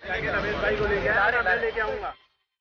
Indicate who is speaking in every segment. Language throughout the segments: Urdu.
Speaker 1: रमेश भाई को लेके आया, मैं लेके आऊंगा।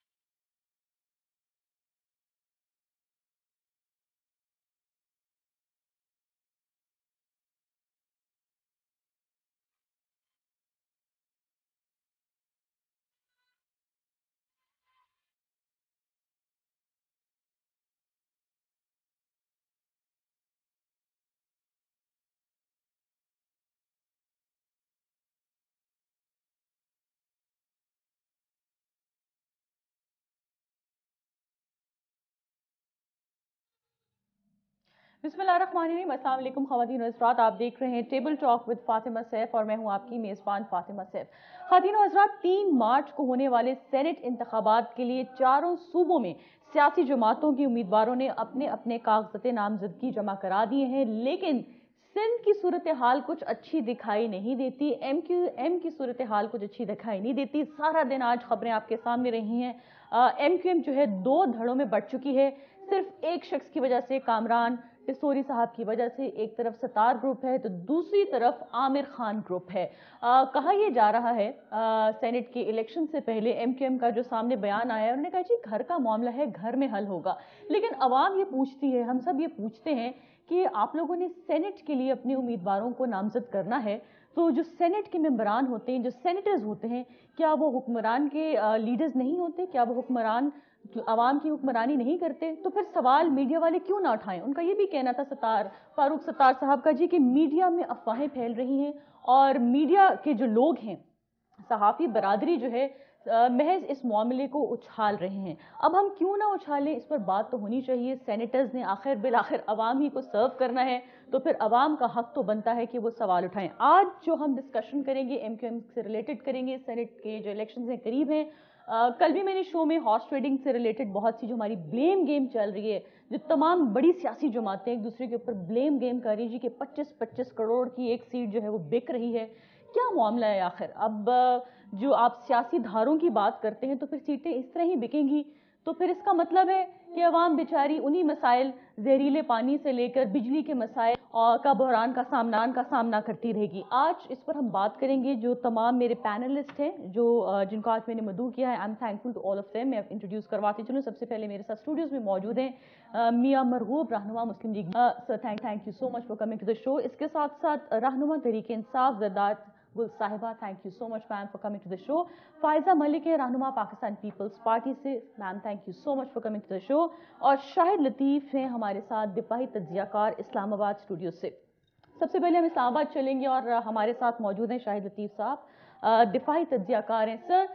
Speaker 2: बिस्मिल्लाहिर्रहमानिर्रहीम, अस्सलाम वालेकुम ख़वातीन और हज़रात, आप देख रहे हैं table talk with Fatima Saif और मैं हूं आपकी मेज़बान फातिमा सैफ। ख़वातीन और हज़रात, 3 मार्च को होने वाले सेनेट इंतखाबात के लिए चारों सूबों में सियासी जमातों के उम्मीदवारों ने अपने अपने कागज़ात नामज़दगी जमा करा दिए हैं, लेकिन सिंध की सूरत हाल कुछ अच्छी दिखाई नहीं देती। MQM की सूरत हाल कुछ अच्छी दिखाई नहीं देती। सारा दिन आज खबरें आपके सामने रही हैं। MQM जो है 2 धड़ों में बढ़ चुकी है। सिर्फ एक शख्स की वजह से, कामरान टिसोरी साहब की वजह से एक तरफ सतार ग्रुप है तो दूसरी तरफ आमिर खान ग्रुप है। कहा यह जा रहा है सेनेट के इलेक्शन से पहले MQM का जो सामने बयान आया है, उन्होंने कहा जी घर का मामला है, घर में हल होगा। लेकिन अवाम ये पूछती है, हम सब ये पूछते हैं कि आप लोगों ने सेनेट के लिए अपने उम्मीदवारों को नामजद करना है, तो जो सेनेट के मेंबरान होते हैं, जो सेनेटर्स होते हैं, क्या वो हुक्मरान के लीडर्स नहीं होते? क्या वो हुक्मरान आवाम की हुक्मरानी नहीं करते? तो फिर सवाल मीडिया वाले क्यों ना उठाएं? उनका ये भी कहना था फारूक सत्तार साहब का जी कि मीडिया में अफवाहें फैल रही हैं और मीडिया के जो लोग हैं, सहाफ़ी बरादरी जो है, महज इस मामले को उछाल रहे हैं। अब हम क्यों ना उछालें, इस पर बात तो होनी चाहिए। सेनेटर्स ने आखिर बिलाखिर अवाम ही को सर्व करना है, तो फिर अवाम का हक तो बनता है कि वो सवाल उठाएं। आज जो हम डिस्कशन करेंगे MQM से रिलेटेड करेंगे, सेनेट के जो इलेक्शन हैं करीब हैं। कल भी मैंने शो में हॉर्स ट्रेडिंग से रिलेटेड बहुत सी जो हमारी ब्लेम गेम चल रही है, जो तमाम बड़ी सियासी जमातें एक दूसरे के ऊपर ब्लेम गेम कर रही है कि 25-25 करोड़ की एक सीट जो है वो बिक रही है। क्या मामला है आखिर? अब जो आप सियासी धारों की बात करते हैं तो फिर सीटें इस तरह ही बिकेंगी, तो फिर इसका मतलब है कि अवाम बेचारी उन्हीं मसाइल, जहरीले पानी से लेकर बिजली के मसाइल और का बहरान का सामना करती रहेगी। आज इस पर हम बात करेंगे। जो तमाम मेरे पैनलिस्ट हैं, जो जिनको आज मैंने मदऊ किया है, I am thankful to all of them. मैं इंट्रोड्यूस करवाती चलूँ। सबसे पहले मेरे साथ स्टूडियोज में मौजूद हैं मियां मरगूब, रहनुमा Muslim League. Sir thank you so much for coming to the show. इसके साथ साथ रहनुमा तहरीक इंसाफ ज़रदार गुल साहिबा, thank you so much ma'am for coming to the show. Faiza Malik है, रहनुमा पाकिस्तान पीपल्स पार्टी से, ma'am thank you so much for coming to the show. और शाहिद लतीफ़ हैं हमारे साथ, दिफाही तज्ज़ियाकार, इस्लामाबाद स्टूडियो से। सबसे पहले हम इस्लामाबाद चलेंगे और हमारे साथ मौजूद हैं शाहिद लतीफ़ साहब, दिफाही तज्ज़ियाकार हैं। सर,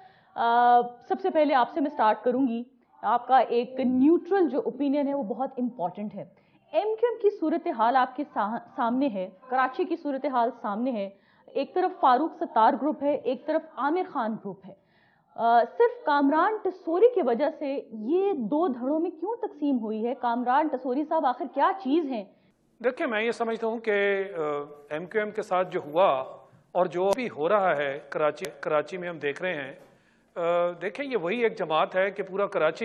Speaker 2: सबसे पहले आपसे मैं स्टार्ट करूंगी। आपका एक न्यूट्रल जो ओपिनियन है वो बहुत इंपॉर्टेंट है। MQM की सूरत हाल आपके सामने है, कराची की सूरत हाल सामने है। एक तरफ फारूक सत्तार ग्रुप है, एक तरफ आमिर खान ग्रुप है। सिर्फ कामरान टिसोरी की वजह से ये 2 धड़ों में क्यों तकसीम हुई है? कामरान टिसोरी साहब आखिर क्या चीज़ हैं?
Speaker 3: देखिए, मैं ये समझता हूँ कि MQM के साथ जो हुआ और जो अभी हो रहा है कराची में हम देख रहे हैं, देखें ये वही एक जमात है कि पूरा कराची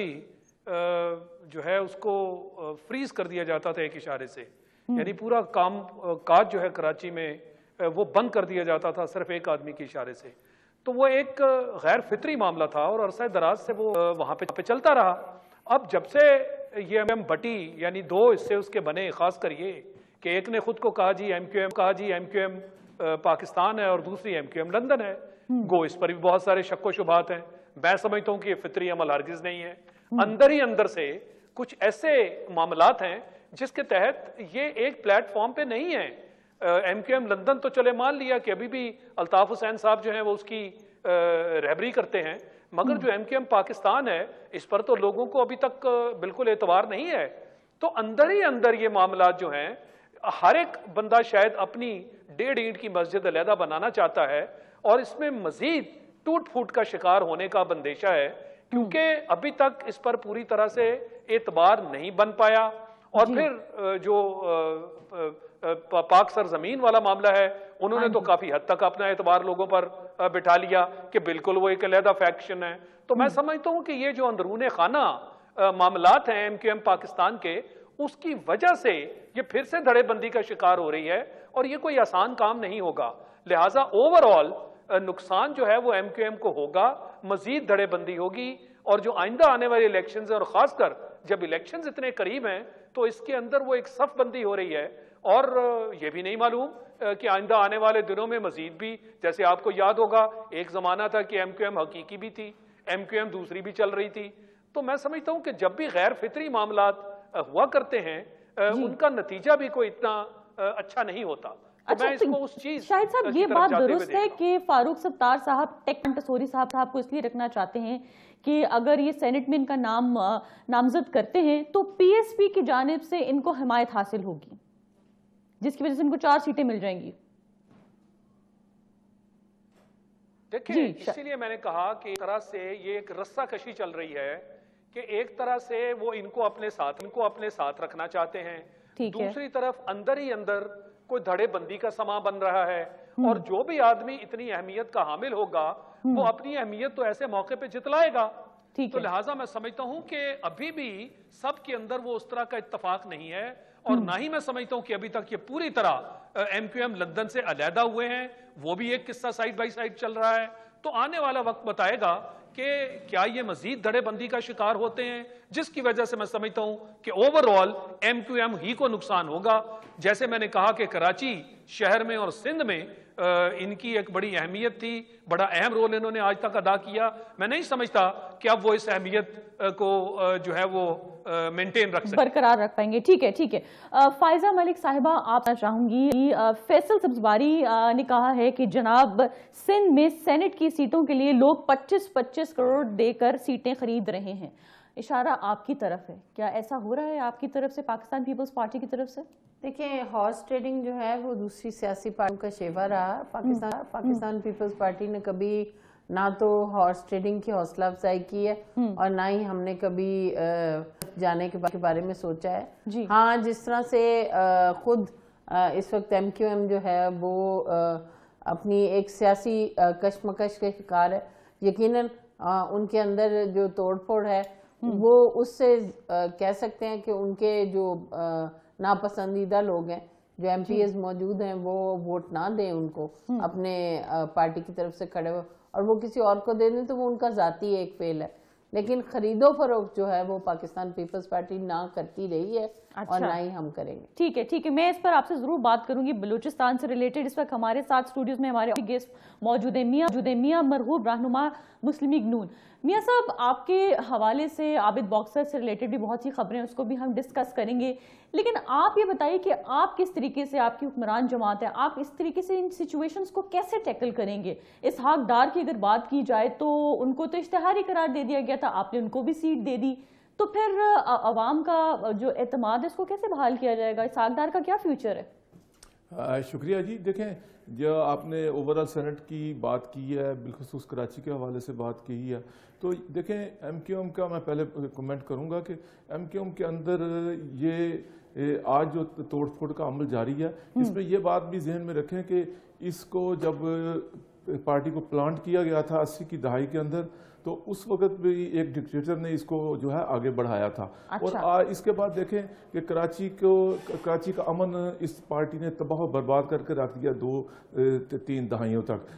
Speaker 3: जो है उसको फ्रीज कर दिया जाता था एक इशारे से। यानी पूरा काज जो है कराची में वो बंद कर दिया जाता था सिर्फ एक आदमी के इशारे से। तो वो एक गैर फितरी मामला था और अरसा दराज से वो वहाँ पे चलता रहा। अब जब से ये बटी, यानी 2 हिस्से उसके बने, खास कर ये कि एक ने खुद को कहा जी MQM पाकिस्तान है और दूसरी MQM लंदन है। गो इस पर भी बहुत सारे शक्को शुबात हैं। मैं समझता हूँ कि ये फितरी अमल हरगिज नहीं है। अंदर ही अंदर से कुछ ऐसे मामलात हैं जिसके तहत ये एक प्लेटफॉर्म पे नहीं है। MQM लंदन तो चले मान लिया कि अभी भी अल्ताफ हुसैन साहब जो हैं वो उसकी रहबरी करते हैं, मगर जो MQM पाकिस्तान है इस पर तो लोगों को अभी तक बिल्कुल एतबार नहीं है। तो अंदर ही अंदर ये मामलात जो हैं, हर एक बंदा शायद अपनी 1.5 ईंट की मस्जिद अलहदा बनाना चाहता है और इसमें मजीद टूट फूट का शिकार होने का बंदेशा है, क्योंकि अभी तक इस पर पूरी तरह से एतबार नहीं बन पाया। और फिर जो पाक सरजमीन वाला मामला है, उन्होंने तो काफी हद तक अपना एतबार लोगों पर बिठा लिया कि बिल्कुल वो एक अलहदा फैक्शन है। तो मैं समझता हूं कि ये जो अंदरूने खाना मामलात हैं MQM पाकिस्तान के, उसकी वजह से ये फिर से धड़ेबंदी का शिकार हो रही है और ये कोई आसान काम नहीं होगा। लिहाजा ओवरऑल نقصان جو ہے وہ ایم کیو ایم کو ہوگا، مزید دھڑے بندی ہوگی، اور جو آئندہ آنے والے الیکشنز ہیں، اور خاص کر جب الیکشنز اتنے قریب ہیں تو اس کے اندر وہ ایک صف بندی ہو رہی ہے، اور یہ بھی نہیں معلوم کہ آئندہ آنے والے دنوں میں مزید بھی، جیسے آپ کو یاد ہوگا ایک زمانہ تھا کہ ایم کیو ایم حقیقی بھی تھی، ایم کیو ایم دوسری بھی چل رہی تھی. تو میں سمجھتا ہوں کہ جب بھی غیر فطری معاملات ہوا کرتے ہیں ان کا نتیجہ بھی کوئی اتنا اچھا نہیں ہوتا.
Speaker 2: شاہد صاحب یہ بات درست ہے کہ فاروق ستار صاحب ٹیک ٹسوری صاحب کو اس لیے رکھنا چاہتے ہیں کہ اگر یہ سینٹ میں ان کا نام نامزد کرتے ہیں تو پی ایس پی کی جانب سے ان کو حمایت حاصل ہوگی، جس کی وجہ سے ان کو 4 سیٹیں مل جائیں گی.
Speaker 3: دیکھیں اسی لیے میں نے کہا کہ ایک طرح سے یہ ایک رسہ کشی چل رہی ہے کہ ایک طرح سے وہ ان کو اپنے ساتھ رکھنا چاہتے ہیں، دوسری طرف اندر ہی اندر کوئی دھڑے بندی کا سما بن رہا ہے، اور جو بھی آدمی اتنی اہمیت کا حامل ہوگا وہ اپنی اہمیت تو ایسے موقع پہ جتلائے گا. تو لہٰذا میں سمجھتا ہوں کہ ابھی بھی سب کے اندر وہ اس طرح کا اتفاق نہیں ہے، اور نہ ہی میں سمجھتا ہوں کہ ابھی تک یہ پوری طرح ایم کیو ایم لندن سے علیحدہ ہوئے ہیں. وہ بھی ایک قصہ سائیڈ بائی سائیڈ چل رہا ہے. تو آنے والا وقت بتائے گا کہ کیا یہ مزید دھڑے بندی کا شکار ہوتے ہیں، جس کی وجہ سے میں سمجھتا ہوں کہ overall M Q M ہی کو نقصان ہوگا. جیسے میں نے کہا کہ کراچی شہر میں اور سندھ میں ان کی ایک بڑی اہمیت تھی، بڑا اہم رول انہوں نے آج تک ادا کیا. میں نہیں سمجھتا کہ اب وہ اس اہمیت کو جو ہے وہ مینٹین رکھ سکتے،
Speaker 2: برقرار رکھ پائیں گے. ٹھیک ہے. فائزہ ملک صاحبہ آپ چاہوں گی، فیصل سبزواری نے کہا ہے کہ جناب سندھ میں سینٹ کی سیٹوں کے لیے لوگ 25-25 کروڑ دے کر سیٹیں خرید رہے ہیں. اشارہ آپ کی طرف ہے، کیا ایسا ہو رہا ہے آپ کی طرف سے، پاکستان پیپلز پارٹی کی طرف سے؟
Speaker 4: دیکھیں ہارس ٹریڈنگ جو ہے وہ دوسری سیاسی پارٹیوں کا شیوا رہا. پاکستان پیپلز پارٹی نے کبھی نہ تو ہارس ٹریڈنگ کی حوصلہ افزائی کی ہے اور نہ ہی ہم نے کبھی جانے کے بارے میں سوچا ہے. ہاں جس طرح سے خود اس وقت ایم کیو ایم جو ہے وہ اپنی ایک سیاسی کشمکش کے شکار ہے، یقیناً ان کے اندر جو توڑ پھوڑ ہے وہ اس سے کہہ سکتے ہیں کہ ان کے جو ناپسندیدہ لوگ ہیں، جو ایم پی ایز موجود ہیں، وہ ووٹ نہ دیں ان کو، اپنے پارٹی کی طرف سے کھڑے ہو اور وہ کسی اور کو دے دیں تو وہ ان کا ذاتی ایک فیل ہے. لیکن خرید و فروخت جو ہے وہ پاکستان پیپلز پارٹی نہ کرتی رہی ہے اور نہ ہی ہم کریں گے.
Speaker 2: ٹھیک ہے. میں اس پر آپ سے ضرور بات کروں گی بلوچستان سے ریلیٹڈ. اس وقت ہمارے ساتھ اسٹوڈیوز میں ہمارے گیسٹ موجود ہیں میاں مرغوب رہنما مسلم لیگ نون. میاں صاحب آپ کے حوالے سے عابد باکسر سے ریلیٹڈ بھی بہت سی خبریں، اس کو بھی ہم ڈسکس کریں گے، لیکن آپ یہ بتائیے کہ آپ کس طریقے سے، آپ کی حکمران جماعت ہے، آپ اس طریقے سے ان سچویشنز کو کیسے ٹیکل کریں گے؟ اسحاق ڈار کی اگر بات کی جائے تو ان کو تو اشتہاری قرار دے دیا گیا تھا، آپ نے ان کو بھی سیٹ دے دی، تو پھر عوام کا جو اعتماد ہے اس کو کیسے بحال کیا جائے گا؟ اسحاق ڈار کا کیا فیوچر ہے؟
Speaker 5: شکریہ جی. دیکھیں جو آپ نے اوورال سینٹ کی بات کی ہے، بالخصوص کراچی کے حوالے سے بات کی ہے، تو دیکھیں ایم کیو ایم کا میں پہلے کمنٹ کروں گا کہ ایم کیو ایم کے اندر یہ آج جو توڑ پھوڑ کا عمل جاری ہے، اس میں یہ بات بھی ذہن میں رکھیں کہ اس کو جب پارٹی کو پلانٹ کیا گیا تھا 80 کی دہائی کے اندر، تو اس وقت بھی ایک ڈکٹیٹر نے اس کو جو ہے آگے بڑھایا تھا. اور اس کے بعد دیکھیں کہ کراچی کا امن اس پارٹی نے تباہ و برباد کر کے رکھ دیا 2-3 دہائیوں تک.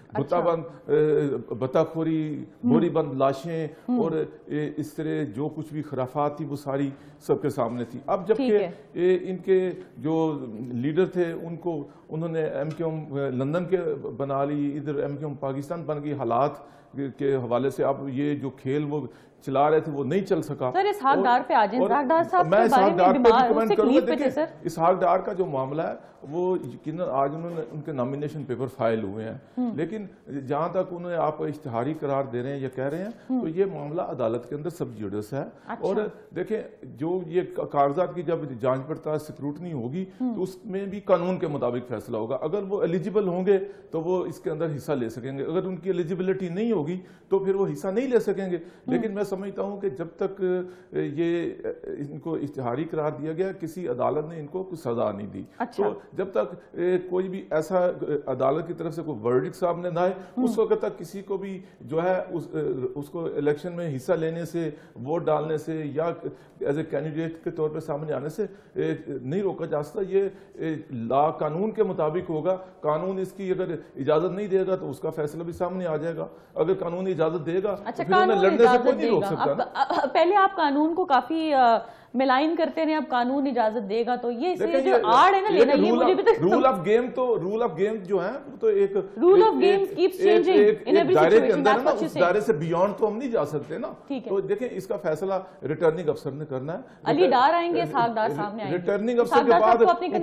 Speaker 5: بتا خوری، بوری بند لاشیں اور اس طرح جو کچھ بھی خرافات تھی وہ ساری سب کے سامنے تھی. اب جبکہ ان کے جو لیڈر تھے انہوں نے ایم کیو ایم لندن کے بنا لی، ادھر ایم کیو ایم پاکستان بن گئی. حالات کے حوالے سے اب یہ جو کھیل وہ چلا رہے تھے وہ نہیں چل سکا.
Speaker 2: سر اسحاق ڈار پہ آجیں، اسحاق ڈار صاحب
Speaker 5: میں اسحاق ڈار پہ بھی کمنٹ کروں گا.
Speaker 2: دیکھیں
Speaker 5: اسحاق ڈار کا جو معاملہ ہے وہ یقیناً آج انہوں نے ان کے نامینیشن پیپر فائل ہوئے ہیں، لیکن جہاں تک انہوں نے آپ اشتہاری قرار دے رہے ہیں یا کہہ رہے ہیں، تو یہ معاملہ عدالت کے اندر سب جوڈس ہے. اور دیکھیں جو یہ کاغذات کی جب جانچ پڑتال سکروٹنی ہوگی تو اس میں بھی قانون کے مطابق فیصلہ ہوگا. اگر وہ ایلیجیبل ہوں گے تو وہ اس کے اندر حصہ لے سکیں گے، اگر ان کی ایلیجیبلٹی نہیں ہوگی تو پھر وہ حصہ نہیں لے سکیں گے. لیکن میں समझता हूं कि जब तक ये इनको इश्तिहारी करार दिया गया, किसी अदालत ने इनको कुछ सजा नहीं दी।
Speaker 2: अच्छा।
Speaker 5: तो जब तक कोई भी ऐसा अदालत की तरफ से कोई वर्डिक्ट सामने ना आए, उस वक्त तक किसी को भी जो है उसको इलेक्शन में हिस्सा लेने से, वोट डालने से या एज ए कैंडिडेट के तौर पे सामने आने से नहीं रोका जा सकता। ये ला कानून के मुताबिक होगा। कानून इसकी अगर इजाजत नहीं देगा तो उसका फैसला भी सामने आ जाएगा। अगर कानून इजाजत देगा
Speaker 2: अच्छा,
Speaker 5: तो फिर उन्हें लड़ने से कोई नहीं रोक सकता।
Speaker 2: पहले आप कानून को काफी मिलाइन करते रहे, अब कानून इजाजत देगा तो ये जो आड़ है ना लेना, ये मुझे भी
Speaker 5: रूल ऑफ गेम जो है तो एक
Speaker 2: rule of game keeps changing in every
Speaker 5: दायरे के
Speaker 2: सिचुएशन,
Speaker 5: अंदर ना, उस दायरे से बियॉन्ड तो हम नहीं जा सकते ना। तो देखें, इसका फैसला रिटर्निंग अफसर ने करना है।
Speaker 2: अली डार आएंगे, इसहाकदार सामने आएंगे,
Speaker 5: रिटर्निंग अफसर के बाद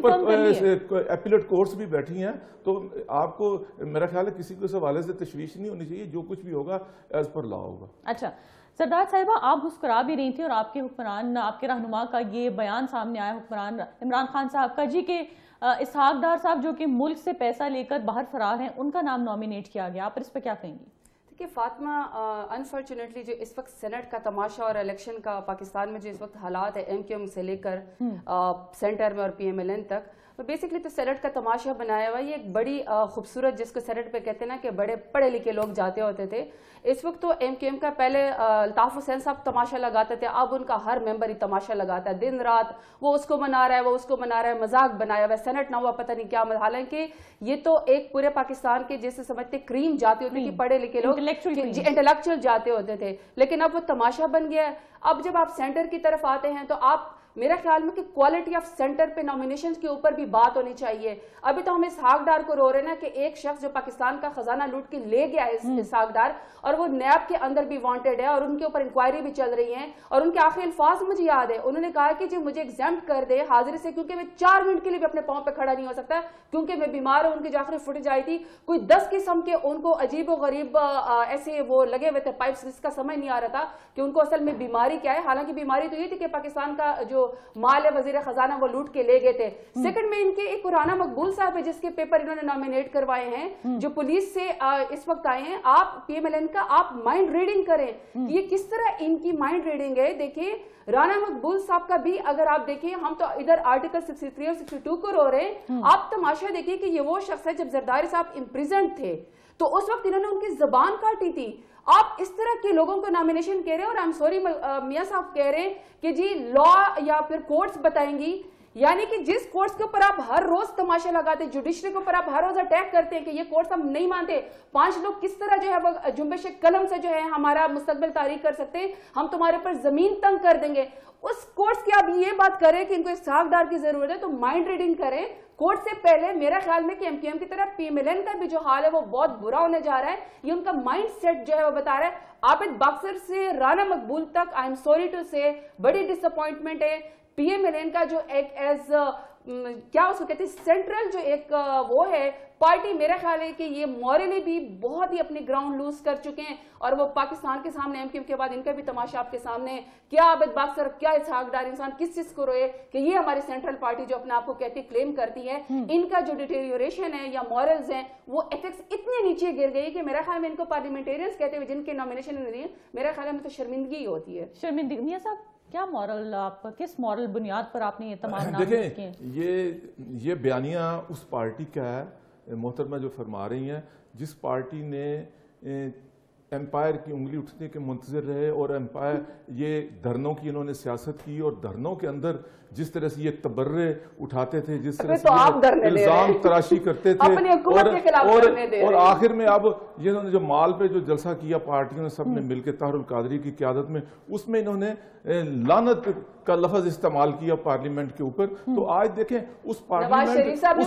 Speaker 5: ऊपर एपीलेट कोर्ट्स भी बैठी हैं। तो आपको मेरा ख्याल है किसी को इस हवाले से तशवीश नहीं होनी चाहिए। जो कुछ भी होगा एज पर लॉ होगा।
Speaker 2: अच्छा सरदार साहिबा, आप मुस्कुरा भी रही थी और आपके हुक्मरान, आपके रहनुमा का ये बयान सामने आया हुक्मरान इमरान खान साहब का जी के इसहाकदार साहब जो कि मुल्क से पैसा लेकर बाहर फरार हैं, उनका नाम नॉमिनेट किया गया। आप इस पर क्या कहेंगी?
Speaker 6: देखिए फातिमा, अनफॉर्चुनेटली जो इस वक्त सेनेट का तमाशा और इलेक्शन का पाकिस्तान में जो इस वक्त हालात है MQM से लेकर सेंटर में और PMLN तक, तो बेसिकली तो सेनेट का तमाशा बनाया हुआ। ये एक बड़ी खूबसूरत, जिसको सेनेट पे कहते हैं ना कि बड़े पढ़े लिखे लोग जाते होते थे। इस वक्त तो MQM का पहले अल्ताफ हुसैन साहब तमाशा लगाते थे, अब उनका हर मेंबर ही तमाशा लगाता है। दिन रात वो उसको मना रहा है, वो उसको मना रहा है, मजाक बनाया हुआ है। सेनेट ना हुआ पता नहीं क्या। हालांकि ये तो एक पूरे पाकिस्तान के जैसे समझते क्रीम जाते होते कि पढ़े लिखे लोग इंटेलेक्चुअल जाते होते थे, लेकिन अब वो तमाशा बन गया है। अब जब आप सेंटर की तरफ आते हैं तो आप मेरा ख्याल में कि क्वालिटी ऑफ सेंटर पे नॉमिनेशन के ऊपर भी बात होनी चाहिए। अभी तो हम इसहाकदार को रो रहे हैं ना कि एक शख्स जो पाकिस्तान का खजाना लूट के ले गया है इसहाकदार, और वो नैब के अंदर भी वांटेड है और उनके ऊपर इंक्वायरी भी चल रही है। और उनके आखिरी अल्फाज मुझे याद है, उन्होंने कहा कि जी मुझे एग्जाम्प्ट कर दे हाजिरी से, क्योंकि मैं 4 मिनट के लिए भी अपने पांव पे खड़ा नहीं हो सकता, क्योंकि मैं बीमार हूं। उनकी जो आखिरी फुटेज आई थी, कोई 10 किस्म के उनको अजीब व गरीब ऐसे वो लगे हुए थे पाइप्स, जिसका समझ नहीं आ रहा था कि उनको असल में बीमारी क्या है। हालांकि बीमारी तो ये थी कि पाकिस्तान का जो माल है, वजीर खजाना, वो लूट के ले गए थे। सेकंड में इनके एक राना मकबूल साहब है जिसके पेपर इन्होंने नॉमिनेट करवाए हैं, जो पुलिस से इस वक्त आए हैं। आप PMLN का आप माइंड रीडिंग करें, ये किस तरह इनकी माइंड रीडिंग है। देखिए राना मकबूल साहब का भी अगर आप देखिए, हम तो इधर आर्टिकल 63 और 62 को रो रहे हैं। आप तमाशा देखिए कि ये वो शख्स है जब जरदारी साहब इम्प्रिजन थे तो उस वक्त इन्होंने उनकी जबान काटी थी। आप इस तरह के लोगों को नॉमिनेशन कह रहे हैं और आई एम सॉरी मियां साहब कह रहे हैं कि जी लॉ या फिर कोर्ट्स बताएंगी, यानी कि जिस कोर्ट्स के ऊपर आप हर रोज तमाशा लगाते हैं, जुडिशरी के ऊपर आप हर रोज अटैक करते हैं कि ये कोर्ट्स हम नहीं मानते, 5 लोग किस तरह जो है वो जुम्बिश कलम से जो है हमारा मुस्तकबिल तारीख कर सकते हैं, हम तुम्हारे ऊपर जमीन तंग कर देंगे। उस कोर्ट्स की आप ये बात करें कि इनको इसहाकदार की जरूरत है, तो माइंड रीडिंग करें। कोर्ट से पहले मेरा ख्याल में कि MQM की तरफ PMLN का भी जो हाल है वो बहुत बुरा होने जा रहा है। ये उनका माइंड सेट जो है वो बता रहा है। आबिद बक्सर से राना मकबूल तक आई एम सॉरी टू से बड़ी डिसअपॉइंटमेंट है। PMLN का जो एक एज क्या उसको कहते हैं सेंट्रल जो एक वो है पार्टी, मेरा ख्याल है कि ये मॉरली भी बहुत ही अपनी ग्राउंड लूज कर चुके हैं और वो पाकिस्तान के सामने MQM के बाद इनका भी तमाशा आपके सामने है। क्या आबिद बक्सर, क्या इसहाकदार इंसान किस चीज को रोए कि ये हमारी सेंट्रल पार्टी जो अपने आप को कहती क्लेम करती है, इनका जो डिटेरियोरेशन है या मॉरल्स हैं वो एथिक्स इतने नीचे गिर गई कि मेरा ख्याल में इनको पार्लियामेंटेरियंस कहते हुए जिनके नॉमिनेशन नहीं दिए, मेरा ख्याल में तो शर्मिंदगी होती है।
Speaker 2: शर्मिंदगी। मियां साहब क्या मॉरल, आप किस मॉरल बुनियाद पर आपने ये तमाम नाम
Speaker 5: देखें, ये बयानिया उस पार्टी का है मोहतरमा जो फरमा रही हैं, जिस पार्टी ने एम्पायर की उंगली उठने के मुंतजर रहे और एम्पायर ये धरनों की इन्होंने सियासत की और धरनों के अंदर जिस तरह से ये तबर्रे उठाते थे, जिस तरह से इल्जाम तराशी करते थे और आखिर में अब ये इन्होंने जो माल पे जो जलसा किया पार्टियों ने सबने मिलकर तारुल कादरी की क़यादत में, उसमें इन्होंने लानत का लफ्ज इस्तेमाल किया पार्लियामेंट के ऊपर। तो आज देखें उस पार्लियामेंट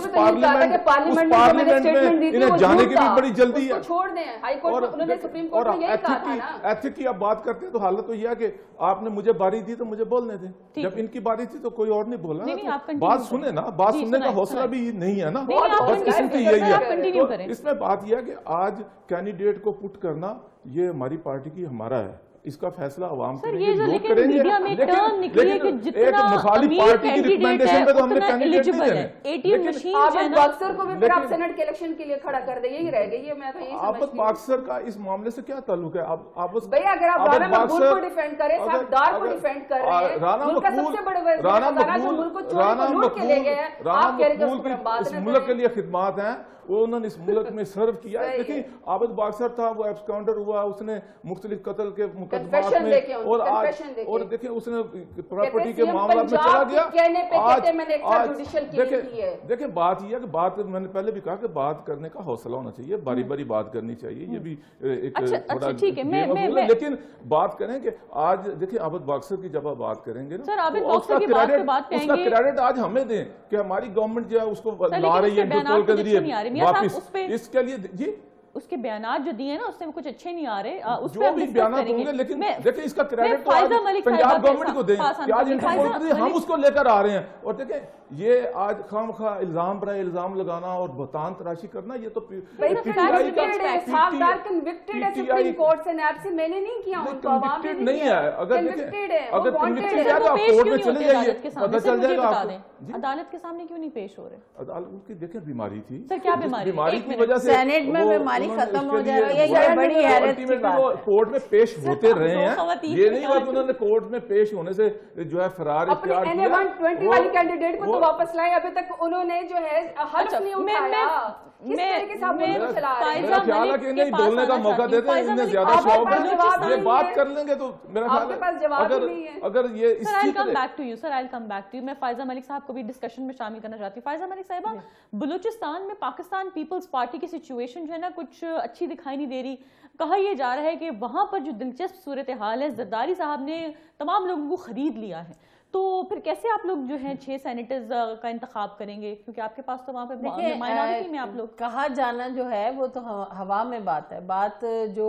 Speaker 5: में इन्हें जाने की भी बड़ी जल्दी है और एथिक की आप बात करते हैं तो हालत तो यह है कि आपने मुझे बारी दी तो मुझे बोलने दें, जब इनकी बारी थी तो कोई और नहीं बोला। बात सुने ना, बात सुनने का हौसला भी नहीं है ना, बदकिस्मती यही है। तो इसमें बात यह है कि आज कैंडिडेट को पुट करना ये हमारी पार्टी की हमारा है اس کا فیصلہ عوام
Speaker 2: سر
Speaker 5: کریں
Speaker 2: یہ
Speaker 5: گے،
Speaker 2: جو
Speaker 5: لوگ
Speaker 2: لیکن
Speaker 5: کریں گے،
Speaker 2: میڈیا میں ٹرم نکلی ہے کہ
Speaker 5: ایک
Speaker 2: جتنا
Speaker 5: مخالف
Speaker 2: امیر
Speaker 5: پارٹی کی
Speaker 2: کینڈیڈیٹ
Speaker 5: ریکمنڈیشن
Speaker 2: ہے
Speaker 5: پہ تو ہم نے
Speaker 2: اتنا
Speaker 5: کینڈیڈیٹ نہیں
Speaker 2: ایلیجبل
Speaker 5: دینے،
Speaker 2: ہے. اے ٹی ایم مشین جو ہے
Speaker 6: عابد
Speaker 2: نا
Speaker 6: باکسر کو بھی پھر آپ سینٹ کے الیکشن کے لیے کھڑا کر دیں، یہی رہ گئی ہے. میں تو یہی
Speaker 5: عابد
Speaker 6: سمجھتی ہوں
Speaker 5: باکسر کا اس معاملے سے کیا تعلق ہے؟
Speaker 6: بھئی اگر آپ رانا مقبول کو ڈیفینڈ کریں، صاحب دار کو ڈیفینڈ کر رہے ہیں، ملک کا سب سے بڑے وزراء جو ملک کو چوری کو لوٹ کے لے گئے ہیں، آپ کہہ رہے ہیں کہ اس پر ہم بات
Speaker 5: اس
Speaker 6: نہ
Speaker 5: ملک کے
Speaker 6: کریں.
Speaker 5: لیے خدمات ہیں وہ انہوں نے اس ملک میں سرو کیا ہے. دیکھیں عابد باکسر تھا، وہ ایبسکاؤنڈر ہوا، اس نے مختلف قتل کے مقدمات
Speaker 6: Confession
Speaker 5: میں
Speaker 6: دے کے
Speaker 5: اور آج
Speaker 6: confession دے کے.
Speaker 5: اور دیکھیں اس نے پراپرٹی کے
Speaker 6: CM
Speaker 5: معاملات میں چلا گیا.
Speaker 6: پنجاب کے کہنے پہ کہتے میں نے ایک ساتھ جوڈیشل کی کی ہے.
Speaker 5: دیکھیں بات یہ ہے کہ بات میں نے پہلے بھی کہا کہ بات کرنے کا حوصلہ ہونا چاہیے، باری باری بات کرنی چاہیے. یہ بھی ایک
Speaker 2: اچھا ٹھیک ہے،
Speaker 5: لیکن بات کریں کہ آج دیکھیں عابد باکسر کی جب آپ بات کریں گے
Speaker 2: سر
Speaker 5: نا،
Speaker 2: عابد
Speaker 5: تو اس
Speaker 2: باکسر کی بات پہ بات
Speaker 5: کا
Speaker 2: کہیں گے.
Speaker 5: کریڈٹ آج ہمیں دیں کہ ہماری گورنمنٹ جو ہے اس کو لا
Speaker 2: لیکن
Speaker 5: رہی ہے
Speaker 2: اس کے
Speaker 5: انٹرپول کے
Speaker 2: بیانات
Speaker 5: ذریعے
Speaker 2: کچھ نہیں آ رہے. میاں صاحب
Speaker 5: واپس.
Speaker 2: اس پہ
Speaker 5: اس کے لیے جی
Speaker 2: اس کے بیانات جو دیے نا اس سے کچھ اچھے نہیں آ رہے. اس
Speaker 5: جو
Speaker 2: پہ
Speaker 5: بھی بیانات ہوں گے، لیکن دیکھیں اس کا کریڈٹ تو آج
Speaker 2: فائزہ ملک
Speaker 5: پنجاب گورنمنٹ کو دیں
Speaker 2: پاس
Speaker 5: کہ آج انٹرپول کے ذریعے ہم
Speaker 2: ملک
Speaker 5: اس کو لے کر آ رہے ہیں. اور دیکھیں یہ آج خام خواہ الزام برائے الزام لگانا اور بہتان تراشی کرنا، یہ تو پی ٹی آئی کا
Speaker 6: کنوکٹڈ ہے سپریم کورٹ سے، نیب سے میں نے نہیں کیا ان کو، عوام نے
Speaker 5: نہیں ہے. اگر
Speaker 6: کنوکٹڈ ہے،
Speaker 5: اگر
Speaker 6: وہ
Speaker 5: کنوکٹڈ
Speaker 6: وانٹڈ
Speaker 5: ہے
Speaker 6: ہے.
Speaker 5: تو آپ کورٹ میں چلے جائیے، پتہ چل جائے گا آپ کو.
Speaker 2: عدالت کے سامنے کیوں نہیں پیش ہو رہے؟
Speaker 5: عدالت کی دیکھیں بیماری تھی.
Speaker 2: سر کیا بیماری؟
Speaker 5: بیماری کی وجہ سے
Speaker 4: سینٹ میں بیماری ختم ہو جائے گی، یہ بڑی حیرت کی بات ہے.
Speaker 5: کورٹ میں پیش ہوتے رہے ہیں، یہ نہیں ہوا کہ انہوں نے کورٹ میں پیش ہونے سے جو ہے فرار
Speaker 6: اپنے
Speaker 5: اختیار
Speaker 6: این اے
Speaker 5: کیا.
Speaker 6: 120 والی کینڈیڈیٹ کو تو واپس لائے، ابھی تک انہوں نے جو ہے حلف نہیں اٹھایا. کس طریقے سے آپ ملک چلا رہے ہیں؟
Speaker 5: میرا خیال ہے کہ انہیں بولنے کا موقع دیتے ہیں، انہیں زیادہ شوق ہے، یہ بات کر لیں گے تو میرا خیال ہے اگر یہ اس
Speaker 2: سر
Speaker 5: چیز
Speaker 2: come back to you sir I come back to you. میں فائزہ ملک صاحب کو بھی ڈسکشن میں شامل کرنا چاہتی ہوں. فائزہ ملک صاحبہ، بلوچستان میں پاکستان پیپلز پارٹی کی سچویشن جو ہے نا کچھ اچھی دکھائی نہیں دے رہی. کہا یہ جا رہا ہے کہ وہاں پر جو دلچسپ صورتحال ہے، زرداری صاحب نے تمام لوگوں کو خرید لیا ہے. تو پھر کیسے آپ لوگ جو ہیں 6 سینیٹرز کا انتخاب کریں گے؟ کیونکہ آپ کے پاس تو وہاں پہ مائنورٹی میں آپ لوگ.
Speaker 4: کہا جانا جو ہے وہ تو ہوا میں بات ہے. بات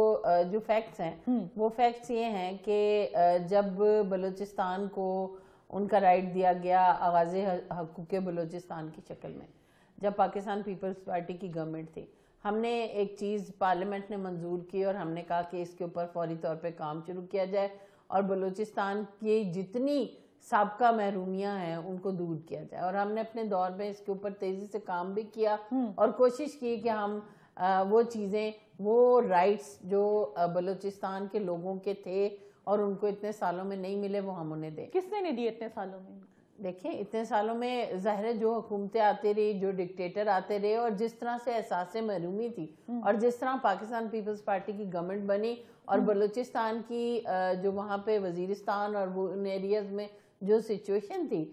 Speaker 4: جو فیکٹس ہیں وہ فیکٹس یہ ہیں کہ جب بلوچستان کو ان کا رائٹ دیا گیا آغاز حقوق بلوچستان کی شکل میں، جب پاکستان پیپلز پارٹی کی گورنمنٹ تھی، ہم نے ایک چیز پارلیمنٹ نے منظور کی اور ہم نے کہا کہ اس کے اوپر فوری طور پہ کام شروع کیا جائے اور بلوچستان کی جتنی سابقہ محرومیاں ہیں ان کو دور کیا جائے. اور ہم نے اپنے دور میں اس کے اوپر تیزی سے کام بھی کیا اور کوشش کی کہ ہم وہ چیزیں، وہ رائٹس جو بلوچستان کے لوگوں کے تھے اور ان کو اتنے سالوں میں نہیں ملے، وہ ہم انہیں دیں.
Speaker 2: کس نے دیے اتنے سالوں میں؟
Speaker 4: دیکھیں اتنے سالوں میں ظاہر ہے جو حکومتیں آتے رہی، جو ڈکٹیٹر آتے رہے، اور جس طرح سے احساس محرومی تھی اور جس طرح پاکستان پیپلز پارٹی کی گورنمنٹ بنی اور بلوچستان کی جو وہاں پہ وزیرستان اور وہ ان ایریاز میں جو سچویشن تھی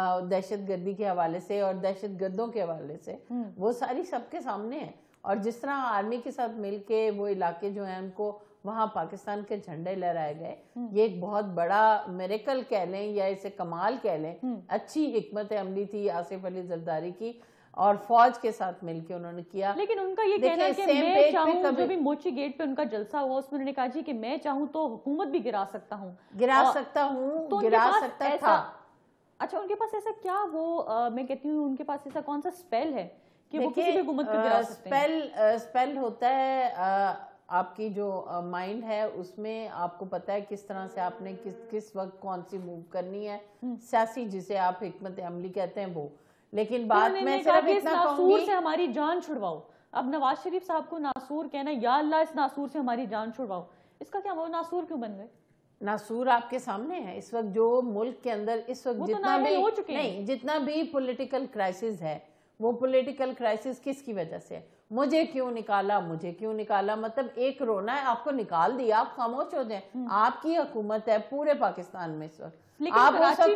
Speaker 4: دہشت گردی کے حوالے سے اور دہشت گردوں کے حوالے سے، وہ ساری سب کے سامنے ہے. اور جس طرح آرمی کے ساتھ مل کے وہ علاقے جو ہیں ان کو وہاں پاکستان کے جھنڈے لہرائے گئے، یہ ایک بہت بڑا میریکل کہہ لیں یا اسے کمال کہہ لیں. اچھی حکمت عملی تھی آصف علی زرداری کی اور فوج کے ساتھ مل کے انہوں نے کیا.
Speaker 2: لیکن ان کا یہ کہنا ہے کہ میں چاہوں، جو بھی موچی گیٹ پہ ان کا جلسہ ہوا اس میں انہوں نے کہا جی کہ میں چاہوں تو حکومت بھی گرا سکتا ہوں،
Speaker 4: گرا سکتا ہوں، گرا سکتا تھا.
Speaker 2: اچھا ان کے پاس ایسا کیا، وہ میں کہتی ہوں ان کے پاس ایسا کون سا سپیل ہے کہ وہ کسی بھی حکومت کو گرا سکتے ہیں؟
Speaker 4: سپیل ہوتا ہے آپ کی جو مائنڈ ہے اس میں آپ کو پتا ہے کس طرح سے آپ نے کس وقت کون سی موو کرنی ہے، سیاسی جسے آپ حکمت عملی کہتے ہیں وہ. لیکن بات میں صرف اتنا کہوں گی،
Speaker 2: سے ہماری جان چھڑواؤ. اب نواز شریف صاحب کو ناصور کہنا، یا اللہ اس ناصور سے ہماری جان چھڑواؤ، اس کا کیا وہ ناصور کیوں بن گئے؟
Speaker 4: ناصور آپ کے سامنے ہے اس وقت جو ملک کے اندر اس وقت جتنا بھی پولیٹیکل کرائسس ہے، وہ پولیٹیکل کرائسس کس کی وجہ سے؟ مجھے کیوں نکالا، مجھے کیوں نکالا، مطلب ایک رونا ہے آپ کو نکال دیا، آپ خاموش ہو جائیں. آپ کی حکومت ہے پورے پاکستان میں اس وقت، آپ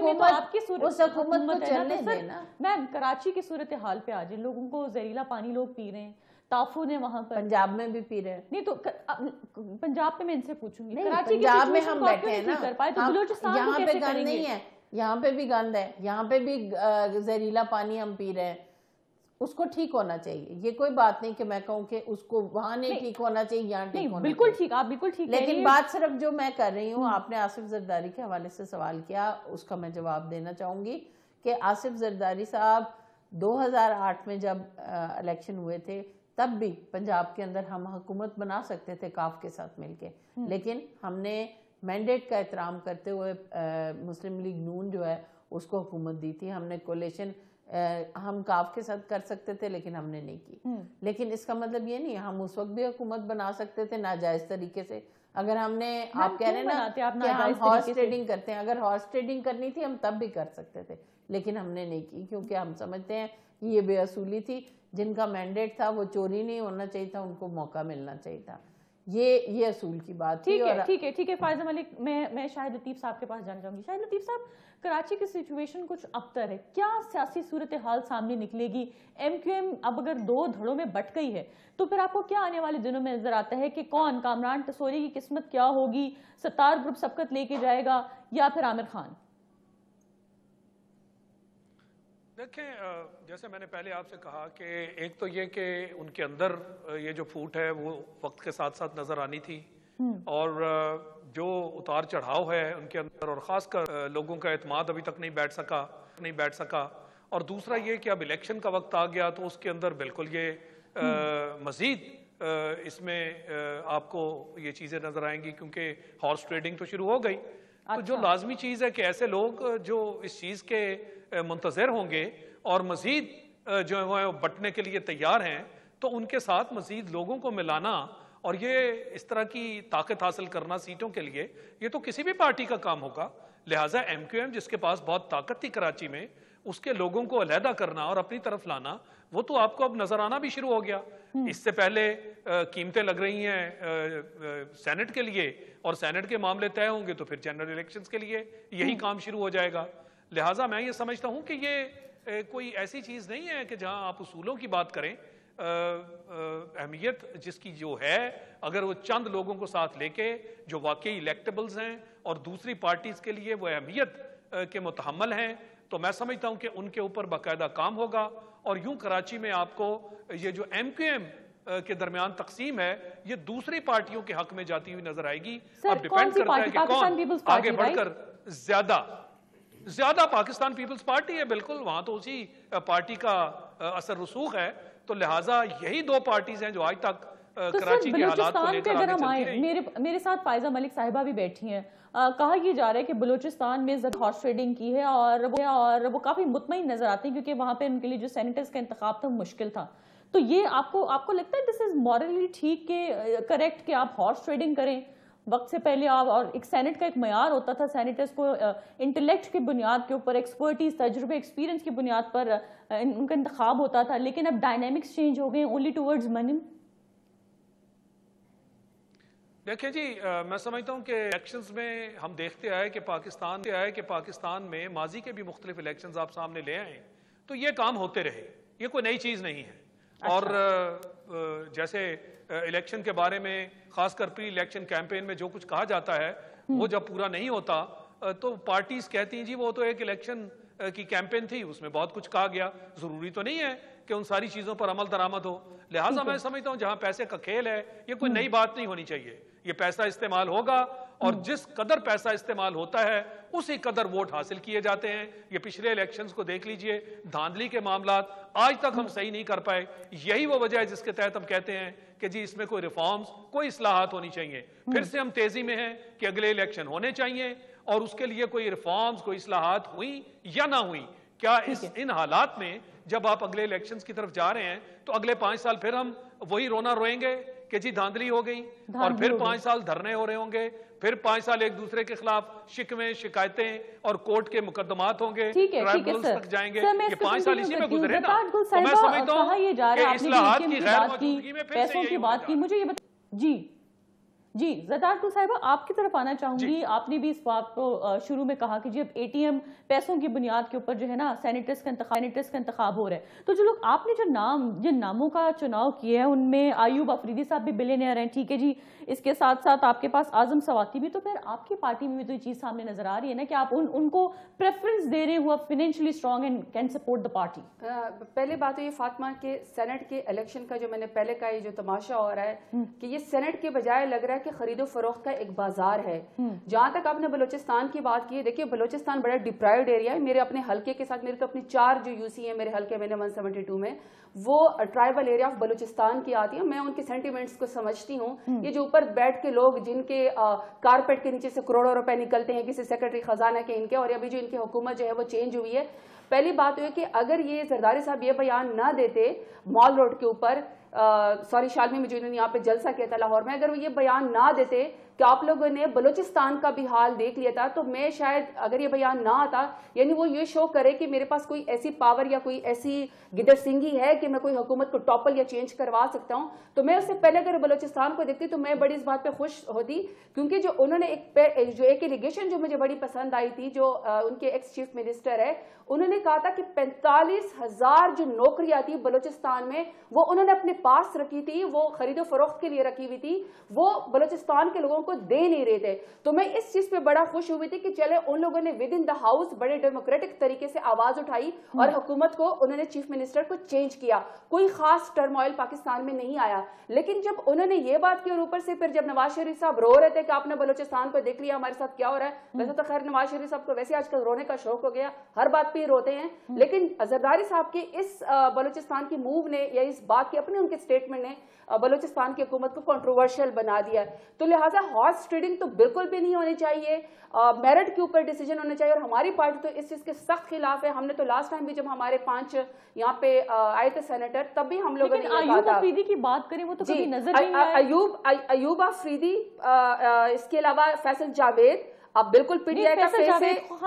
Speaker 4: اس حکومت کو چلنے دینا.
Speaker 2: میم کراچی کی صورتحال پہ آج لوگوں کو زہریلا پانی لوگ پی رہے ہیں، تافو نے وہاں پر،
Speaker 4: پنجاب میں بھی پی رہے ہیں.
Speaker 2: نہیں تو پنجاب میں ان سے پوچھوں گی،
Speaker 4: پنجاب میں ہم بیٹھے ہیں نا، یہاں پہ گند نہیں ہے، یہاں پہ بھی گند ہے، یہاں پہ بھی زہریلا پانی ہم پی رہے ہیں. اس کو ٹھیک ہونا چاہیے. یہ کوئی بات نہیں کہ میں کہوں کہ اس کو وہاں نہیں ٹھیک ہونا چاہیے، یہاں ٹھیک ہونا چاہیے.
Speaker 2: بالکل ٹھیک، آپ بالکل ٹھیک.
Speaker 4: لیکن بات صرف جو میں کر رہی ہوں، آپ نے آصف زرداری کے حوالے سے سوال کیا، اس کا میں جواب دینا چاہوں گی کہ آصف زرداری صاحب 2008 میں جب الیکشن ہوئے تھے تب بھی پنجاب کے اندر ہم حکومت بنا سکتے تھے کاف کے ساتھ مل کے، لیکن ہم نے مینڈیٹ کا احترام کرتے ہوئے مسلم لیگ نون جو ہے اس کو حکومت دی تھی. ہم نے کولیشن ہم کاف کے ساتھ کر سکتے تھے لیکن ہم نے نہیں کی. لیکن اس کا مطلب یہ نہیں ہم اس وقت بھی حکومت بنا سکتے تھے ناجائز طریقے سے. اگر ہم نے آپ کہہ رہے ہیں نا کہ ہم ہارس ٹریڈنگ کرتے ہیں, اگر ہارس ٹریڈنگ کرنی تھی ہم تب بھی کر سکتے تھے لیکن ہم نے نہیں کی کیونکہ ہم سمجھتے ہیں یہ بے اصولی تھی. جن کا مینڈیٹ تھا وہ چوری نہیں ہونا چاہیے تھا, ان کو موقع ملنا چاہیے تھا. یہ اصول کی بات تھی.
Speaker 2: ٹھیک ہے فائزہ ملک, میں شاہد لطیف صاحب کے پاس جانا چاہوں گی. شاہد لطیف صاحب, کراچی کی سچویشن کچھ ابتر ہے, کیا سیاسی صورتحال سامنے نکلے گی؟ ایم کیو ایم اب اگر دو دھڑوں میں بٹ گئی ہے تو پھر آپ کو کیا آنے والے دنوں میں نظر آتا ہے کہ کون, کامران ٹسوری کی قسمت کیا ہوگی؟ ستار گروپ سبقت لے کے جائے گا یا پھر عامر خان؟
Speaker 3: دیکھیں, جیسے میں نے پہلے آپ سے کہا کہ ایک تو یہ کہ ان کے اندر یہ جو پھوٹ ہے وہ وقت کے ساتھ ساتھ نظر آنی تھی, اور جو اتار چڑھاؤ ہے ان کے اندر, اور خاص کر لوگوں کا اعتماد ابھی تک نہیں بیٹھ سکا. اور دوسرا یہ کہ اب الیکشن کا وقت آ گیا تو اس کے اندر بالکل یہ مزید اس میں آپ کو یہ چیزیں نظر آئیں گی کیونکہ ہارس ٹریڈنگ تو شروع ہو گئی. تو جو لازمی چیز ہے کہ ایسے لوگ جو اس چیز کے منتظر ہوں گے اور مزید جو ہے بٹنے کے لیے تیار ہیں, تو ان کے ساتھ مزید لوگوں کو ملانا اور یہ اس طرح کی طاقت حاصل کرنا سیٹوں کے لیے, یہ تو کسی بھی پارٹی کا کام ہوگا. لہٰذا ایم کیو ایم جس کے پاس بہت طاقت تھی کراچی میں, اس کے لوگوں کو علیحدہ کرنا اور اپنی طرف لانا, وہ تو آپ کو اب نظر آنا بھی شروع ہو گیا. اس سے پہلے قیمتیں لگ رہی ہیں سینٹ کے لیے, اور سینٹ کے معاملے طے ہوں گے تو پھر جنرل الیکشنز کے لیے یہی کام شروع ہو جائے گا. لہٰذا میں یہ سمجھتا ہوں کہ یہ کوئی ایسی چیز نہیں ہے کہ جہاں آپ اصولوں کی بات کریں. اہمیت جس کی جو ہے, اگر وہ چند لوگوں کو ساتھ لے کے جو واقعی الیکٹیبلز ہیں اور دوسری پارٹیز کے لیے وہ اہمیت کے متحمل ہیں, تو میں سمجھتا ہوں کہ ان کے اوپر باقاعدہ کام ہوگا. اور یوں کراچی میں آپ کو یہ جو ایم کیو ایم کے درمیان تقسیم ہے یہ دوسری پارٹیوں کے حق میں جاتی ہوئی نظر آئے گی. اب ڈیپینڈ کرتا ہے کہ کون آگے بڑھ کر زیادہ پاکستان پیپلز پارٹی ہے, بالکل وہاں تو اسی پارٹی کا اثر رسوخ ہے. تو لہٰذا یہی دو پارٹیز ہیں جو آج تک کراچی کے حالات کو لے کر آگے چلتی ہیں.
Speaker 2: میرے ساتھ فائزہ ملک صاحبہ بھی بیٹھی ہیں. کہا یہ جا رہا ہے کہ بلوچستان میں ہارس ٹریڈنگ کی ہے اور وہ کافی مطمئن نظر آتے ہیں کیونکہ وہاں پہ ان کے لیے جو سینیٹرز کا انتخاب تھا مشکل تھا. تو یہ آپ کو لگتا ہے دس از مورلی ٹھیک کریکٹ کہ آپ ہارس ٹریڈنگ کریں وقت سے پہلے؟ اور ایک سینٹ کا ایک معیار ہوتا تھا, سینیٹرز کو انٹلیکٹ کی بنیاد کے اوپر, ایکسپرٹیز, تجربے, ایکسپیرینس کی بنیاد پر ان کا انتخاب ہوتا تھا, لیکن اب ڈائنامکس چینج ہو گئے اونلی ٹورڈز منی.
Speaker 3: دیکھیں جی, میں سمجھتا ہوں کہ الیکشنز میں ہم دیکھتے آئے کہ پاکستان میں ماضی کے بھی مختلف الیکشنز آپ سامنے لے آئے تو یہ کام ہوتے رہے, یہ کوئی نئی چیز نہیں ہے. اور جیسے الیکشن کے بارے میں خاص کر پری الیکشن کیمپین میں جو کچھ کہا جاتا ہے وہ جب پورا نہیں ہوتا تو پارٹیز کہتی ہیں جی وہ تو ایک الیکشن کی کیمپین تھی, اس میں بہت کچھ کہا گیا, ضروری تو نہیں ہے کہ ان ساری چیزوں پر عمل درآمد ہو. لہٰذا میں سمجھتا ہوں جہاں پیسے کا کھیل ہے یہ کوئی نئی بات نہیں ہونی چاہیے. یہ پیسہ استعمال ہوگا اور جس قدر پیسہ استعمال ہوتا ہے اسی قدر ووٹ حاصل کیے جاتے ہیں. یہ پچھلے الیکشنز کو دیکھ لیجئے, دھاندلی کے معاملات آج تک ہم صحیح نہیں کر پائے. یہی وہ وجہ ہے جس کے تحت ہم کہتے ہیں کہ جی اس میں کوئی ریفارمز, کوئی اصلاحات ہونی چاہیے. پھر سے ہم تیزی میں ہیں کہ اگلے الیکشن ہونے چاہیے اور اس کے لیے کوئی ریفارمز, کوئی اصلاحات ہوئی یا نہ ہوئی. کیا ان حالات میں جب آپ اگلے الیکشنز کی طرف جا رہے ہیں تو اگلے 5 سال پھر ہم وہی رونا روئیں گے کہ جی دھاندلی ہو گئی, اور پھر 5 سال دھرنے ہو رہے ہوں گے, پھر 5 سال ایک دوسرے کے خلاف شکوے, شکایتیں اور کورٹ کے مقدمات ہوں گے, ٹرائبونلز تک جائیں گے. یہ 5 سال اسی میں گزرے نا. تو میں سمجھتا ہوں کہ اصلاحات کی غیر موجودگی میں پھر سے یہی ہو جائے.
Speaker 2: مجھے یہ جی زردار گل صاحبہ آپ کی طرف آنا چاہوں گی. آپ نے بھی اس بات کو شروع میں کہا کہ جب اے ٹی ایم پیسوں کی بنیاد کے اوپر جو ہے نا سینیٹرز کا انتخاب ہو رہا ہے, تو جو لوگ آپ نے جن ناموں کا چناؤ کیا ہے ان میں ایوب افریدی صاحب بھی بلینئر ہیں, ٹھیک ہے جی, اس کے ساتھ ساتھ آپ کے پاس اعظم سواتی بھی, تو پھر آپ کی پارٹی میں بھی تو یہ چیز سامنے نظر آ رہی ہے نا کہ آپ ان کو پریفرنس دے رہے ہیں, financially strong and can support the party.
Speaker 6: پہلے بات تو یہ فاطمہ کہ سینٹ کے الیکشن کا جو میں نے پہلے کہا یہ جو تماشا ہو رہا ہے کہ یہ سینٹ کے بجائے لگ رہا ہے کہ خرید و فروخت کا ایک بازار ہے. جہاں تک آپ نے بلوچستان کی بات کی ہے, دیکھیے بلوچستان بڑا ڈپرائیوڈ ایریا ہے. میرے اپنے حلقے کے ساتھ, میرے تو اپنی 4 جو UC ہیں میرے حلقے میں 172 میں, وہ ٹرائبل ایریا آف بلوچستان کی آتی ہیں. میں ان کے سینٹیمنٹس کو سمجھتی ہوں. یہ جو اوپر بیٹھ کے لوگ جن کے کارپیٹ کے نیچے سے کروڑوں روپے نکلتے ہیں کسی سیکرٹری خزانہ کے ان کے, اور ابھی جو ان کی حکومت جو ہے وہ چینج ہوئی ہے, پہلی بات یہ کہ اگر یہ زرداری صاحب یہ بیان نہ دیتے مال روڈ کے اوپر, سوری شالمی میں جو انہوں نے یہاں پہ جلسہ کیا تھا لاہور میں, اگر وہ یہ بیان نہ دیتے کہ آپ لوگوں نے بلوچستان کا بھی حال دیکھ لیا تھا, تو میں شاید اگر یہ بیان نہ آتا, یعنی وہ یہ شو کرے کہ میرے پاس کوئی ایسی پاور یا کوئی ایسی گدر سنگھی ہے کہ میں کوئی حکومت کو ٹاپل یا چینج کروا سکتا ہوں, تو میں اس سے پہلے اگر بلوچستان کو دیکھتی تو میں بڑی اس بات پہ خوش ہوتی. کیونکہ جو انہوں نے ایک ایلیگیشن جو مجھے بڑی پسند آئی تھی, جو ان کے ایکس چیف منسٹر ہے, انہوں نے کہا تھا کہ 45,000 جو نوکریاں تھی بلوچستان میں وہ انہوں نے اپنے پاس رکھی تھی, وہ خرید و فروخت کے لیے رکھی ہوئی تھی, وہ بلوچستان کے لوگوں کو دے نہیں رہے تھے. تو میں اس چیز پہ بڑا خوش ہوئی تھی کہ چلے ان لوگوں نے ود ان دا ہاؤس بڑے ڈیموکریٹک طریقے سے آواز اٹھائی اور حکومت کو انہوں نے چیف منسٹر کو چینج کیا. کوئی خاص ٹرموائل پاکستان میں نہیں آیا. لیکن جب انہوں نے یہ بات کی اور اوپر سے پھر جب نواز شریف صاحب رو رہے تھے کہ آپ نے بلوچستان کو دیکھ لیا, ہمارے ساتھ کیا ہو رہا ہے, ویسے تو خیر نواز شریف صاحب کو ویسے آج کل رونے کا شوق ہو گیا, ہر بات پہ ہی روتے ہیں, لیکن زرداری صاحب کے اس بلوچستان کی موو نے یا اس بات کی اپنے ان کے اسٹیٹمنٹ نے بلوچستان کی حکومت کو کنٹروورشل بنا دیا. تو لہٰذا ہارس ٹریڈنگ تو بالکل بھی نہیں ہونی چاہیے, میرٹ کے اوپر ڈیسیجن ہونا چاہیے, اور ہماری پارٹی تو اس چیز کے سخت خلاف ہے. ہم نے تو لاسٹ ٹائم بھی جب ہمارے 5 یہاں پہ آئے تھے سینیٹر, تب بھی ہم لوگوں نے
Speaker 2: ایوب آفریدی کی بات کریں وہ تو کبھی نظر نہیں آئے.
Speaker 6: ایوب آفریدی, اس کے علاوہ فیصل جاوید, اب بالکل پی ٹی آئی کا فیس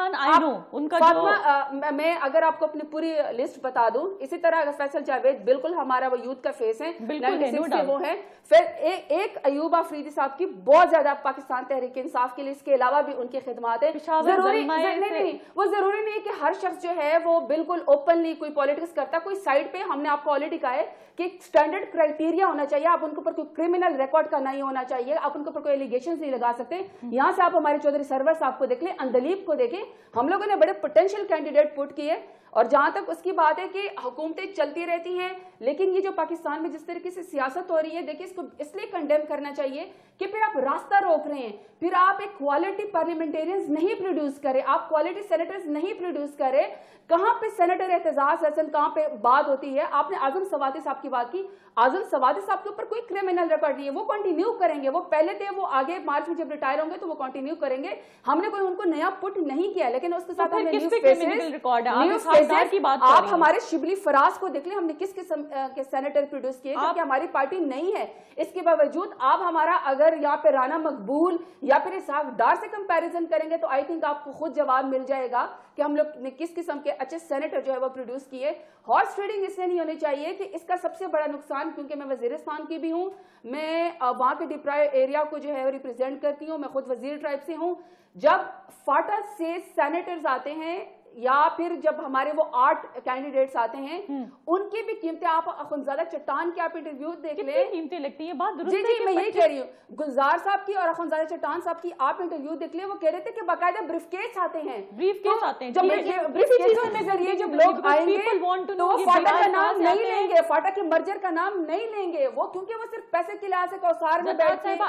Speaker 6: ہے. میں اگر آپ کو اپنی پوری لسٹ بتا دوں, اسی طرح فیصل جاوید بالکل ہمارا وہ یوتھ کا فیس ہے, 96 سے وہ ہیں. پھر ایک ایوب آفریدی صاحب کی بہت زیادہ پاکستان تحریک انصاف کے لیے, اس کے علاوہ بھی ان کی خدمات ہیں. ضروری نہیں, وہ ضروری نہیں کہ ہر شخص جو ہے وہ بالکل اوپنلی کوئی پالیٹکس کرتا. کوئی سائڈ پہ ہم نے آپ کو آلریڈی کہا ہے کہ اسٹینڈرڈ کرائٹیریا ہونا چاہیے. آپ ان کے اوپر کوئی کرمنل ریکارڈ کا نہیں ہونا چاہیے, آپ ان کے اوپر کوئی ایلیگیشنز نہیں لگا سکتے. یہاں سے آپ ہمارے چودھری سرور صاحب کو دیکھ لیں, اندلیب کو دیکھیں, ہم لوگوں نے بڑے پوٹینشیل کینڈیڈیٹ پٹ کیے. اور جہاں تک اس کی بات ہے کہ حکومتیں چلتی رہتی ہیں, لیکن یہ جو پاکستان میں جس طریقے سے سیاست ہو رہی ہے, دیکھیں اس کو اس لیے کنڈیم کرنا چاہیے کہ پھر آپ راستہ روک رہے ہیں, پھر آپ ایک کوالٹی پارلیمنٹیرینز نہیں پروڈیوس کرے, آپ کوالٹی سینیٹرز نہیں پروڈیوس کرے. کہاں پہ سینیٹر اعتزاز حسن, کہاں پہ بات ہوتی ہے. آپ نے اعظم سوادی صاحب کی بات کی, اعظم سوادی صاحب کے اوپر کوئی کرمنل ریکارڈ نہیں ہے, وہ کنٹینیو کریں گے. وہ پہلے تھے, وہ آگے مارچ میں جب ریٹائر ہوں گے تو وہ کنٹینیو کریں گے. ہم نے کوئی ان کو نیا پٹ نہیں کیا, لیکن اس کے ساتھ ہم نے نیوز فیسز. آپ ہمارے شبلی فراز کو دیکھ لیں, ہم نے کس قسم کے سینیٹر پروڈیوس کیے, کیونکہ ہماری پارٹی نہیں ہے. اس کے باوجود آپ ہمارا اگر یہاں پہ رانا مقبول یا پھر اسحاق ڈار سے کمپیریزن کریں گے تو آئی تھنک آپ کو خود جواب مل جائے گا کہ ہم لوگ نے کس قسم کے اچھے سینیٹر جو ہے وہ پروڈیوس کیے. ہارس ٹریڈنگ اس لیے نہیں ہونی چاہیے کہ اس کا سب سے بڑا نقصان, کیونکہ میں وزیرستان کی بھی ہوں, میں وہاں کے ڈپرائیو ایریا کو جو ہے ریپرزینٹ کرتی ہوں, میں خود وزیر ٹرائب سے ہوں. جب فاٹا سے سینیٹرز آتے ہیں یا پھر جب ہمارے وہ 8 کینڈیڈیٹس آتے ہیں, ان کی بھی قیمتیں, آپ اخنزادہ چٹان کی آپ انٹرویو دیکھ لیں,
Speaker 2: قیمتیں لگتی ہیں. بات درست
Speaker 6: ہے. جی میں یہی کہہ رہی ہوں, گلزار صاحب کی اور اخنزادہ چٹان صاحب کی آپ انٹرویو دیکھ لیں, وہ کہہ رہے تھے کہ باقاعدہ بریف کیس آتے ہیں. جب بریف کیسوں کے ذریعے جب لوگ آئیں گے تو وہ فاٹا کا نام نہیں لیں گے, فاٹا کے مرجر کا نام نہیں لیں گے, وہ کیونکہ وہ صرف پیسے کے لحاظ سے کوثار میں بیٹھتے ہیں.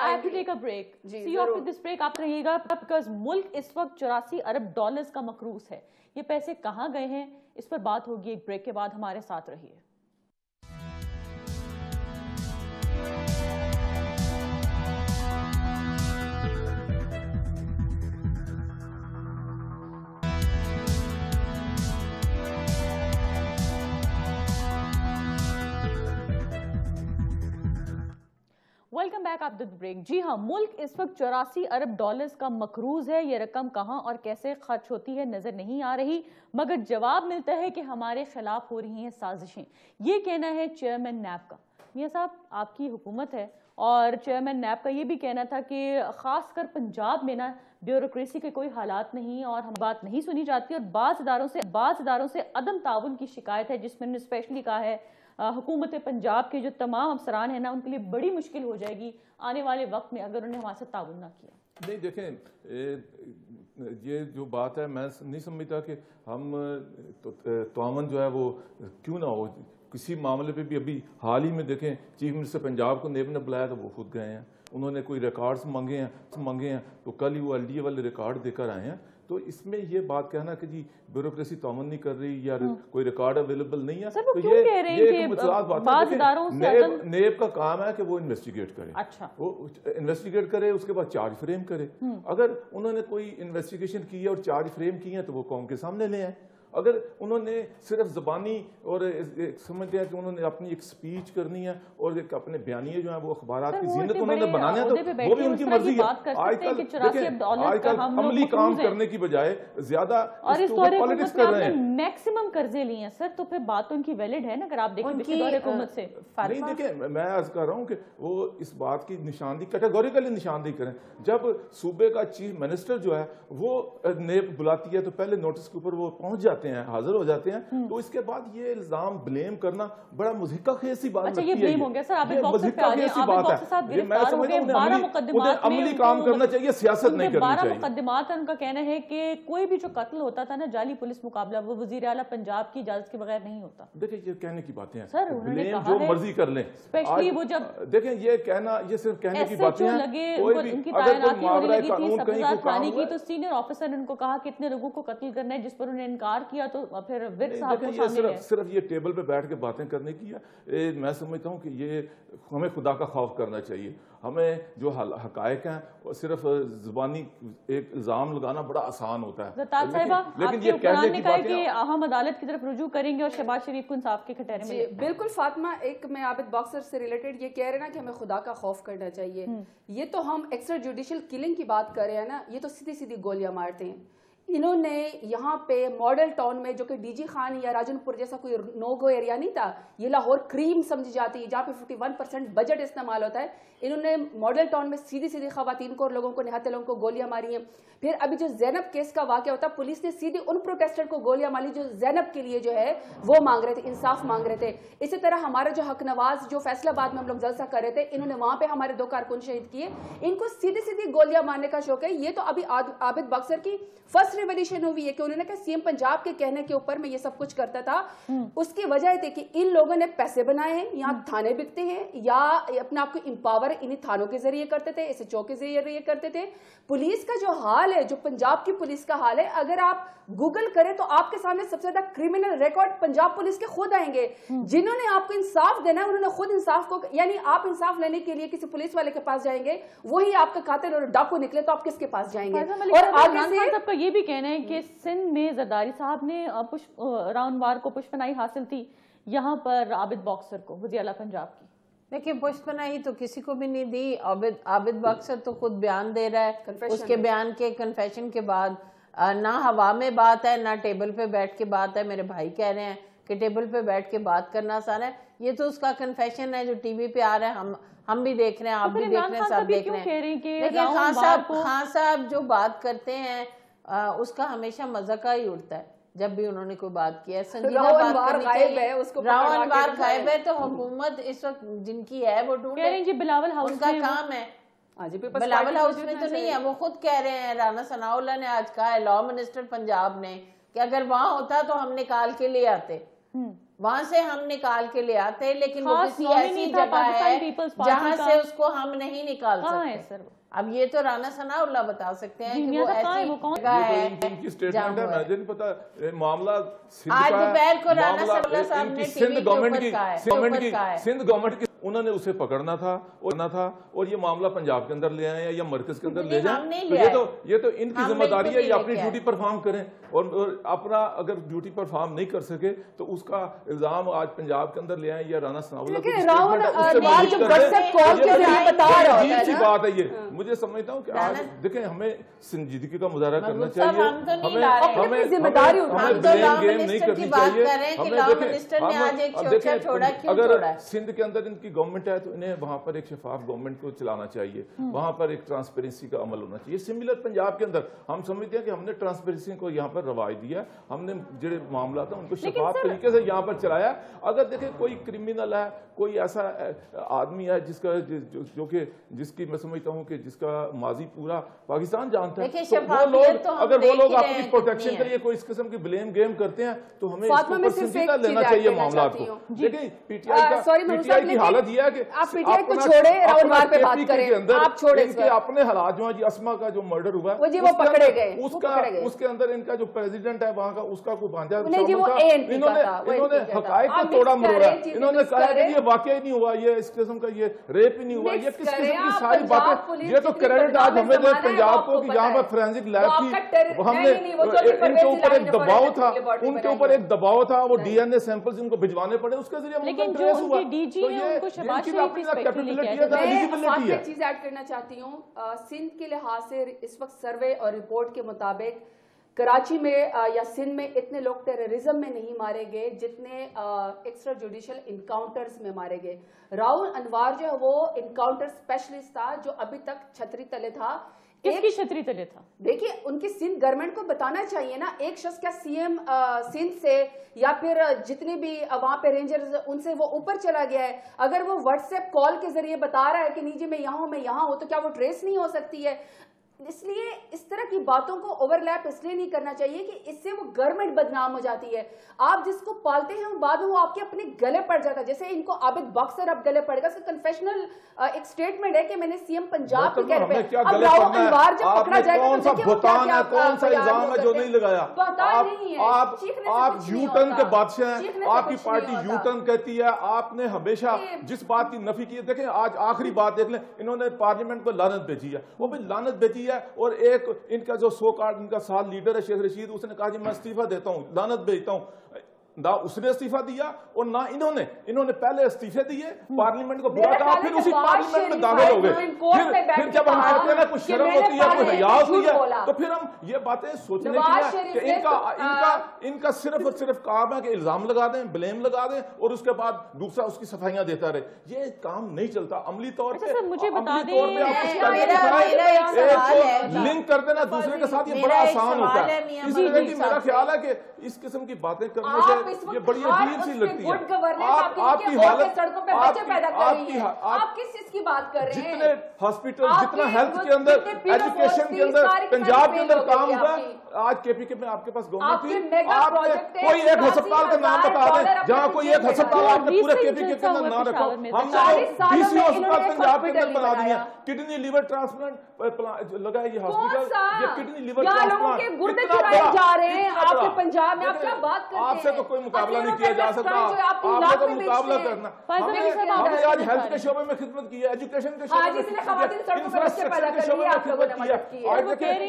Speaker 2: آپ رہیے گا, بیکاز ملک اس وقت $84 ارب کا مقروض ہے. یہ پیسے کہاں گئے ہیں, اس پر بات ہوگی ایک بریک کے بعد. ہمارے ساتھ رہیے. Welcome back after the break. جی ہاں, ملک اس وقت $84 ارب کا مقروض ہے. یہ رقم کہاں اور کیسے خرچ ہوتی ہے نظر نہیں آ رہی, مگر جواب ملتا ہے کہ ہمارے خلاف ہو رہی ہیں سازشیں. یہ کہنا ہے چیئرمین نیب کا. میاں صاحب, آپ کی حکومت ہے اور چیئرمین نیب کا یہ بھی کہنا تھا کہ خاص کر پنجاب میں نا بیوروکریسی کے کوئی حالات نہیں اور ہم بات نہیں سنی جاتی, اور بعض اداروں سے عدم تعاون کی شکایت ہے, جس میں نے اسپیشلی کہا ہے حکومت پنجاب کے جو تمام افسران ہیں نا, ان کے لیے بڑی مشکل ہو جائے گی آنے والے وقت میں اگر انہیں ہمارے ساتھ تعاون نہ کیا.
Speaker 5: نہیں دیکھیں, یہ جو بات ہے میں نہیں سمجھتا کہ ہم تعاون جو ہے وہ کیوں نہ ہو, کسی معاملے پہ بھی ابھی حال ہی میں دیکھیں چیف منسٹر پنجاب کو نیب نے بلایا تو وہ خود گئے ہیں, انہوں نے کوئی ریکارڈز مانگے ہیں تو کل ہی وہ LDA والے ریکارڈ دے کر آئے ہیں. تو اس میں یہ بات کہنا کہ جی بیوروکریسی تعاون نہیں کر رہی یا کوئی ریکارڈ اویلیبل نہیں ہے, تو یہ بات ہے. نیب کا کام ہے کہ وہ انویسٹیگیٹ کرے, وہ انویسٹیگیٹ کرے, اس کے بعد چارج فریم کرے. اگر انہوں نے کوئی انویسٹیگیشن کی ہے اور چارج فریم کی ہے تو وہ قوم کے سامنے لے آئیں. اگر انہوں نے صرف زبانی اور سمجھتے ہیں کہ انہوں نے اپنی ایک سپیچ کرنی ہے اور ایک اپنے بیانیے جو ہیں وہ اخبارات کی زینت انہوں نے بنانے ہیں تو وہ بھی ان کی مرضی ہے. آج کل عملی کام کرنے کی بجائے زیادہ پالیٹکس کر رہے ہیں.
Speaker 2: میکسیمم قرضے لیے ہیں سر, تو پھر بات ان کی ویلڈ ہے نا. اگر آپ دیکھیں پچھلے دور حکومت سے
Speaker 5: نہیں, دیکھیں میں عرض کر رہا ہوں کہ وہ اس بات کی نشاندہی کیٹیگوریکلی نشاندہی کریں. جب صوبے کا چیف منسٹر جو ہے وہ نیب بلاتی ہے تو پہلے نوٹس کے اوپر وہ پہنچ جاتے ہیں, حاضر ہو جاتے ہیں, تو اس کے بعد یہ الزام بلیم کرنا بڑا مضحکہ خیز سی بات لگتی ہے.
Speaker 2: یہ بلیم ہو گیا سر, عابد باکسر پہ آ جائیں. عابد باکسر صاحب گرفتار ہو گئے 12 مقدمات میں,
Speaker 5: عملی کام کرنا چاہیے, سیاست نہیں کرنی چاہیے.
Speaker 2: 12 مقدمات ہیں. ان کا کہنا ہے کہ کوئی بھی جو قتل ہوتا تھا نا جعلی پولیس مقابلہ, وہ وزیر اعلیٰ پنجاب کی اجازت کے بغیر نہیں ہوتا.
Speaker 5: دیکھیں یہ کہنے کی باتیں ہیں
Speaker 2: سر, انہوں نے کہا
Speaker 5: جو مرضی کر لیں.
Speaker 2: اسپیشلی وہ جب
Speaker 5: دیکھیں یہ کہنا, یہ صرف کہنے کی باتیں ہیں.
Speaker 2: لگے ان کی تعیناتی ہونے لگی تھی سبزار خانی کی, تو سینئر آفیسر نے ان کو کہا کتنے لوگوں کو قتل کرنا ہے, جس پر انہوں نے انکار کیا تو پھر ورک صاحب کو شامل ہے.
Speaker 5: صرف یہ ٹیبل پہ بیٹھ کے باتیں کرنے کی ہے. میں سمجھتا ہوں کہ یہ ہمیں خدا کا خوف کرنا چاہیے. ہمیں جو حقائق ہیں صرف زبانی ایک الزام لگانا بڑا آسان ہوتا ہے.
Speaker 2: زرتاج صاحبہ, آپ کے حکمران نے کہا کہ ہم عدالت کی طرف رجوع کریں گے اور شہباز شریف کو انصاف کے کٹہرے میں.
Speaker 6: بالکل فاطمہ, ایک میں عابد باکسر سے ریلیٹڈ یہ کہہ رہے نا کہ ہمیں خدا کا خوف کرنا چاہیے. یہ تو ہم ایکسٹرا جوڈیشل کلنگ کی بات کر رہے ہیں نا, یہ تو سیدھی سیدھی گولیاں مارتے ہیں. انہوں نے یہاں پہ ماڈل ٹاؤن میں, جو کہ ڈی جی خان یا راجن پور جیسا کوئی نو گو ایریا نہیں تھا, یہ لاہور کریم سمجھی جاتی ہے جہاں پہ 51% بجٹ استعمال ہوتا ہے, انہوں نے ماڈل ٹاؤن میں سیدھی سیدھی خواتین کو اور لوگوں کو, نہاتے لوگوں کو گولیاں ماری ہیں. پھر ابھی جو زینب کیس کا واقعہ ہوتا, پولیس نے سیدھی ان پروٹیسٹر کو گولیاں ماری جو زینب کے لیے جو ہے وہ مانگ رہے تھے, انصاف مانگ رہے تھے. اسی طرح ہمارے جو حق نواز جو فیصلہ آباد میں ہم لوگ جلسہ کر رہے تھے, انہوں نے وہاں پہ ہمارے 2 کارکن شہید کیے. ان کو سیدھی سیدھی گولیاں مارنے کا شوق ہے. یہ تو ابھی عابد باکسر کی فرسٹ ریولیوشن ہوئی ہے کہ انہوں نے کہا CM پنجاب کے کہنے کے اوپر میں یہ سب کچھ کرتا تھا. اس کی وجہ یہ تھی کہ ان لوگوں نے پیسے بنائے ہیں, یہاں تھانے بکتے ہیں یا اپنے آپ کو امپاور انہی تھانوں کے ذریعے کرتے تھے, SHO کے ذریعے کرتے تھے. پولیس کا جو حال ہے, جو پنجاب کی پولیس کا حال ہے, اگر آپ گوگل کریں تو آپ کے سامنے سب سے زیادہ کرمنل ریکارڈ پنجاب پولیس کے خود آئیں گے. جنہوں نے آپ کو انصاف دینا ہے انہوں نے خود انصاف کو, یعنی آپ انصاف لینے کے لیے کسی پولیس والے کے پاس جائیں گے, وہی آپ کا قاتل اور ڈاکو نکلے تو آپ کس کے پاس جائیں گے.
Speaker 2: اور آگے سے سب کا یہ بھی کہنا ہے کہ سندھ میں زرداری صاحب نے راؤنڈ وار کو پشپناہی حاصل تھی, یہاں پر عابد باکسر کو وزیر اعلیٰ پنجاب کی.
Speaker 4: دیکھیں پشپناہی تو کسی کو بھی نہیں دی. عابد باکسر تو خود بیان دے رہا ہے, اس کے بیان کے کنفیشن کے بعد نہ ہوا میں بات ہے نہ ٹیبل پہ بیٹھ کے بات ہے. میرے بھائی کہہ رہے ہیں کہ ٹیبل پہ بیٹھ کے بات کرنا آسان ہے. یہ تو اس کا کنفیشن ہے جو ٹی وی پہ آ رہا ہے, ہم بھی دیکھ رہے ہیں, آپ بھی دیکھ رہے ہیں, سب دیکھ رہے ہیں. دیکھیں خان صاحب جو بات کرتے ہیں اس کا ہمیشہ مزہ کا ہی اٹھتا ہے. جب بھی انہوں نے کوئی بات کیا ہے سنجیدہ بات کرنی چاہیے. راؤ انوار غائب ہے تو حکومت اس وقت جن کی ہے وہ ڈھونڈ رہی,
Speaker 2: بلاول ہاؤس
Speaker 4: ان کا کام ہے. بلاول ہاؤس میں تو نہیں ہے, وہ خود کہہ رہے ہیں, رانا ثناء اللہ نے آج کہا ہے, لاء منسٹر پنجاب نے, کہ اگر وہاں ہوتا تو ہم نکال کے لے آتے, وہاں سے ہم نکال کے لے آتے, لیکن وہ کسی ایسی جگہ ہے جہاں سے اس کو ہم نہیں نکال سکتے. اب یہ تو رانا ثناء اللہ بتا سکتے ہیں کہ وہ ایسی جگہ ہے.
Speaker 5: ان کی سٹیٹمنٹ ہے, مجھے نہیں پتا معاملہ
Speaker 4: آج دوپہر کو رانا ثناء اللہ صاحب نے ٹی وی کے اوپر کہا ہے,
Speaker 5: سندھ گورنمنٹ کی انہوں نے اسے پکڑنا تھا اور یہ معاملہ پنجاب کے اندر لے آئے یا مرکز کے اندر لے جائیں. یہ تو ان کی ذمہ داری ہے, یہ اپنی ڈیوٹی پرفارم کریں, اور اپنا اگر ڈیوٹی پرفارم نہیں کر سکے تو اس کا الزام آج پنجاب کے اندر لے آئیں یا رانا ثناء اللہ عجیب سی بات ہے. یہ مجھے سمجھتا ہوں کہ آج دیکھیں ہمیں سنجیدگی کا مظاہرہ کرنا چاہیے, ہمیں بلیم گیم نہیں کرنی چاہیے. اگر سندھ کے اندر ان کی गवर्नमेंट है तो इन्हें वहां पर एक शफाफ गवर्नमेंट को चलाना चाहिए, वहां पर एक ट्रांसपेरेंसी का अमल होना चाहिए। सिमिलर पंजाब के अंदर हम समझते हैं कि हमने ट्रांसपेरेंसी को यहाँ पर रवाज दिया, हमने जो मामला था उनको शफाफ तरीके से यहाँ पर चलाया। अगर देखें कोई क्रिमिनल है, कोई ऐसा आदमी है जिसका जो कि जिसकी मैं समझता हूँ कि जिसका माजी पूरा पाकिस्तान जानता है, तो वो लोग अगर वो लोग अपनी प्रोटेक्शन के लिए कोई इस किस्म की ब्लेम गेम करते हैं तो हमें इसको संजीदा लेना चाहिए मामला को। देखिए पीटीआई की हालत यह है कि
Speaker 6: आप पीटीआई को छोड़े, राहुल वार पे बात करें, आप छोड़े
Speaker 5: इनके अपने हालात जो है, असमा का जो मर्डर हुआ
Speaker 6: वो पकड़े गए,
Speaker 5: उसके अंदर इनका जो प्रेसिडेंट है वहाँ का उसका कोई भांजा,
Speaker 6: इन्होंने
Speaker 5: हकायक को तोड़ा मरोड़ा, इन्होंने कहा कि ये वाकई नहीं हुआ, ये इस किस्म का ये रेप ही नहीं हुआ, ये किस किस्म की सारी बातें। ये तो क्रेडिट आज हमें दे पंजाब को कि यहाँ पर फोरेंसिक लैब की हमने इनके ऊपर एक दबाव था, उनके ऊपर एक दबाव था, वो डीएनए सैंपल्स इनको भिजवाने पड़े, उसके जरिए
Speaker 2: लेकिन जो उनके डीजी है उनको शहबाज शरीफ की स्पेक्युलेट किया जाता है।
Speaker 6: एक चीज ऐड करना चाहती हूँ, सिंध के लिहाज से इस वक्त सर्वे और रिपोर्ट के मुताबिक कराची में या सिंध में इतने लोग टेररिज्म में नहीं मारे गए जितने एक्स्ट्रा जुडिशियल इनकाउंटर्स में मारे गए। राहुल अनवर जो है वो इनकाउंटर स्पेशलिस्ट था जो अभी तक छतरी तले था।
Speaker 2: किसकी छतरी तले था?
Speaker 6: देखिए उनकी सिंध गवर्नमेंट को बताना चाहिए ना, एक शख्स क्या सीएम सिंध से या फिर जितने भी वहां पे रेंजर्स उनसे वो ऊपर चला गया है? अगर वो व्हाट्सएप कॉल के जरिए बता रहा है कि नीचे मैं यहाँ हूं, मैं यहाँ हूं, तो क्या वो ट्रेस नहीं हो सकती है? इसलिए इस तरह की बातों को ओवरलैप इसलिए नहीं करना चाहिए कि इससे वो गवर्नमेंट बदनाम हो जाती है। आप जिसको पालते हैं वो बाद में वो आपके अपने गले पड़ जाता है। जैसे इनको आबिद बॉक्सर अब गले पड़ेगा, इसका कन्फेशनल एक स्टेटमेंट है कि मैंने सीएम पंजाब के कह रहे हैं। अब राहुल अनवर जब पकड़ा जाएगा
Speaker 5: कौन सा भुगतान है, कौन सा इल्जाम है जो नहीं लगाया? आप यूटर्न के बादशाह हैं, आपकी पार्टी यूटर्न कहती है, आपने हमेशा जिस बात की नफी की है। देखें आज आखिरी बात देख लें, इन्होंने पार्लियामेंट को लानत भेजी है, वो भी लानत भेजी है। और एक इनका जो सो कार्ड इनका साथ लीडर है शेख रशीद, उसने कहा जी मैं इस्तीफा देता हूं, लानत भेजता हूं। ना उसने इस्तीफा दिया और ना इन्होंने पहले इस्तीफे दिए, पार्लियामेंट को बुरा कहा, फिर उसी पार्लियामेंट में दाखिल हो गए। फिर जब हम कहते हैं ना कुछ शर्म होती है, कोई हया होती है, तो फिर हम ये बातें सोचने की कि इनका सिर्फ और सिर्फ काम है कि इल्जाम लगा दें, ब्लेम लगा दें और उसके बाद दूसरा उसकी सफाइयां देता रहे। ये काम नहीं चलता अमली तौर पे।
Speaker 2: मुझे बता दें,
Speaker 5: लिंक कर देना दूसरे के साथ, ये बड़ा आसान होता है। इसलिए मेरा ख्याल है कि इस किस्म की बातें करने से ये बड़ी अजीब सी लगती है। आपकी हालत,
Speaker 6: सड़कों पे बच्चे पैदा कर रही है, आप किस चीज की बात कर रहे हैं?
Speaker 5: जितने हॉस्पिटल, जितना हेल्थ के अंदर, एजुकेशन के अंदर, पंजाब के अंदर काम हुआ, आज केपीके में आपके पास गवर्नमेंट थी, आपने कोई एक अस्पताल का नाम बता दें जहां कोई एक अस्पताल आपने पूरे केपीके के अंदर ना रखा। हमने 20 अस्पताल पंजाब के अंदर बना दिए, किडनी लीवर ट्रांसप्लांट लगा है ये हॉस्पिटल, ये किडनी लीवर ट्रांसप्लांट
Speaker 6: गुर्दे चुराए जा रहे हैं आपके पंजाब में। आप क्या बात करते हैं?
Speaker 5: आपसे तो कोई मुकाबला नहीं किया जा सकता, आपने तो मुकाबला करना। हमने आज हेल्थ के शोबे में खिदमत की है, एजुकेशन के शोबे में खिदमत की है, इंफ्रास्ट्रक्चर के शोबे में खिदमत की है। और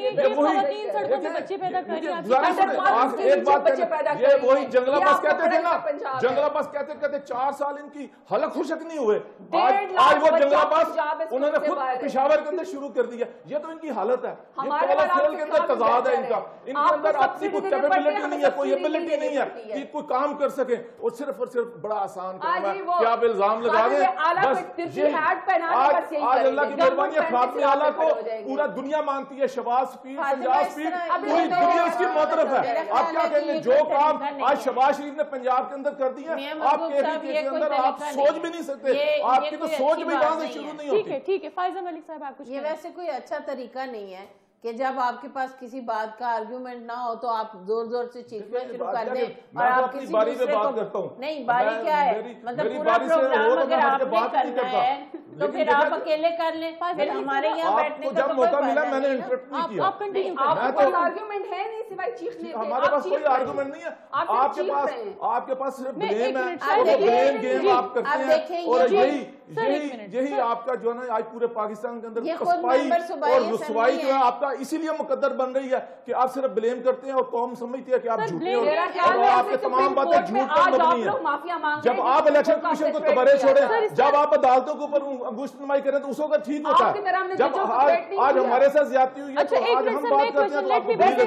Speaker 5: एक बात ये वही जंगला बस कहते थे ना, जंगला बस कहते 4 साल इनकी हलक खुशक नहीं हुए, आज वो जंगला बस उन्होंने खुद पेशावर के अंदर शुरू कर दिया। ये तो इनकी हालत है, ये के अंदर तजाद है इनका, इनके अंदर अपनी कोई कैपेबिलिटी नहीं है, कोई एबिलिटी नहीं है कि कोई काम कर सके, और सिर्फ बड़ा आसान काम है कि आप इल्जाम लगा दें बस। आज अल्लाह की मेहरबानी है, खातमे आला को पूरा दुनिया मानती है, शहबाज स्पीड, पंजाब स्पीड, पूरी दुनिया उसकी मोतरफ है। आप क्या कहेंगे, जो काम आज शहबाज शरीफ ने पंजाब के अंदर कर दिया, आप के अंदर आप सोच भी नहीं सकते, आपकी तो सोच भी यहाँ से शुरू नहीं होती।
Speaker 2: ठीक है फायजा मलिक साहब, आप कुछ
Speaker 4: ये वैसे कोई अच्छा तरीका नहीं है कि जब आपके पास किसी बात का आर्ग्यूमेंट ना हो तो आप जोर जोर से चीखना शुरू कर दें और आप किसी दूसरे को नहीं, बारी क्या है, मतलब पूरा प्रोग्राम अगर आपने करना है तो फिर आप अकेले कर लें, फिर हमारे यहाँ बैठने का
Speaker 5: जब मौका मिला मैंने इंटरप्ट नहीं किया।
Speaker 2: आप कंटिन्यू
Speaker 6: आपके पास आर्गुमेंट है नहीं सिवाय चीखने के?
Speaker 5: हमारे पास कोई आर्गुमेंट नहीं है, आपके पास सिर्फ ब्लेम है, ब्लेम गेम आप करते हैं। और यही आपका जो है ना आज पूरे पाकिस्तान के अंदर पसपाई और रुसवाई जो है आपका इसीलिए मुकद्दर बन रही है कि आप सिर्फ ब्लेम करते हैं और कौम समझती है कि आप झूठे हो और आपकी तमाम बातें झूठ पर मबनी है। जब आप इलेक्शन कमीशन को तबारे छोड़े, जब आप अदालतों के ऊपर अंगुष्ठनुमाई करें तो उस वक्त ठीक होता है। जब आज हमारे साथ ज्यादती हुई है तो आज हम बात करते हैं तो आपको बुरी लगती है।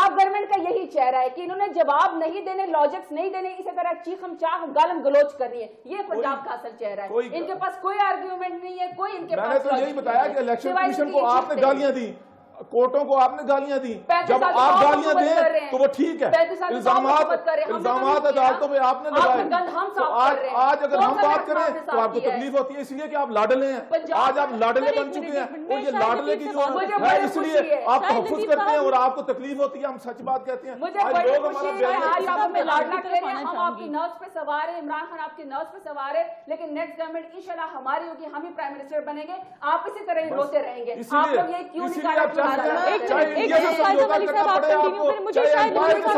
Speaker 6: पंजाब गवर्नमेंट का यही चेहरा है कि इन्होंने जवाब नहीं देने, लॉजिक्स नहीं देने, इसी तरह चीखम चाह गालम गलोच करनी है। ये पंजाब का असल चेहरा है। इनके पास कोई आर्ग्यूमेंट नहीं है, कोई इनके पास।
Speaker 5: मैंने तो यही बताया कि इलेक्शन कमीशन को आपने गालियां दी, कोर्टों को आपने गालियां दी। जब आप गालियां दें तो वो ठीक है, इल्जामात अदालतों में आपने लगाए। तो आज अगर हम बात करें तो आपको तकलीफ होती है इसलिए कि आप लाडले हैं। आज आप लाडले बन चुके हैं और ये लाडले की जो है इसलिए आप तहफ़्फ़ुज़ करते हैं और आपको तकलीफ होती है। हम सच बात कहते हैं।
Speaker 6: आज लोग हम आपकी नर्व्स पे सवार है, इमरान खान आपकी नर्व्स पे सवार है, लेकिन नेक्स्ट गवर्नमेंट इंशाल्लाह हमारी होगी, हम ही प्राइम मिनिस्टर बनेंगे, आप इसी तरह ही रोते रहेंगे। आप लोग ये क्यों निकाल
Speaker 2: मुझे शायद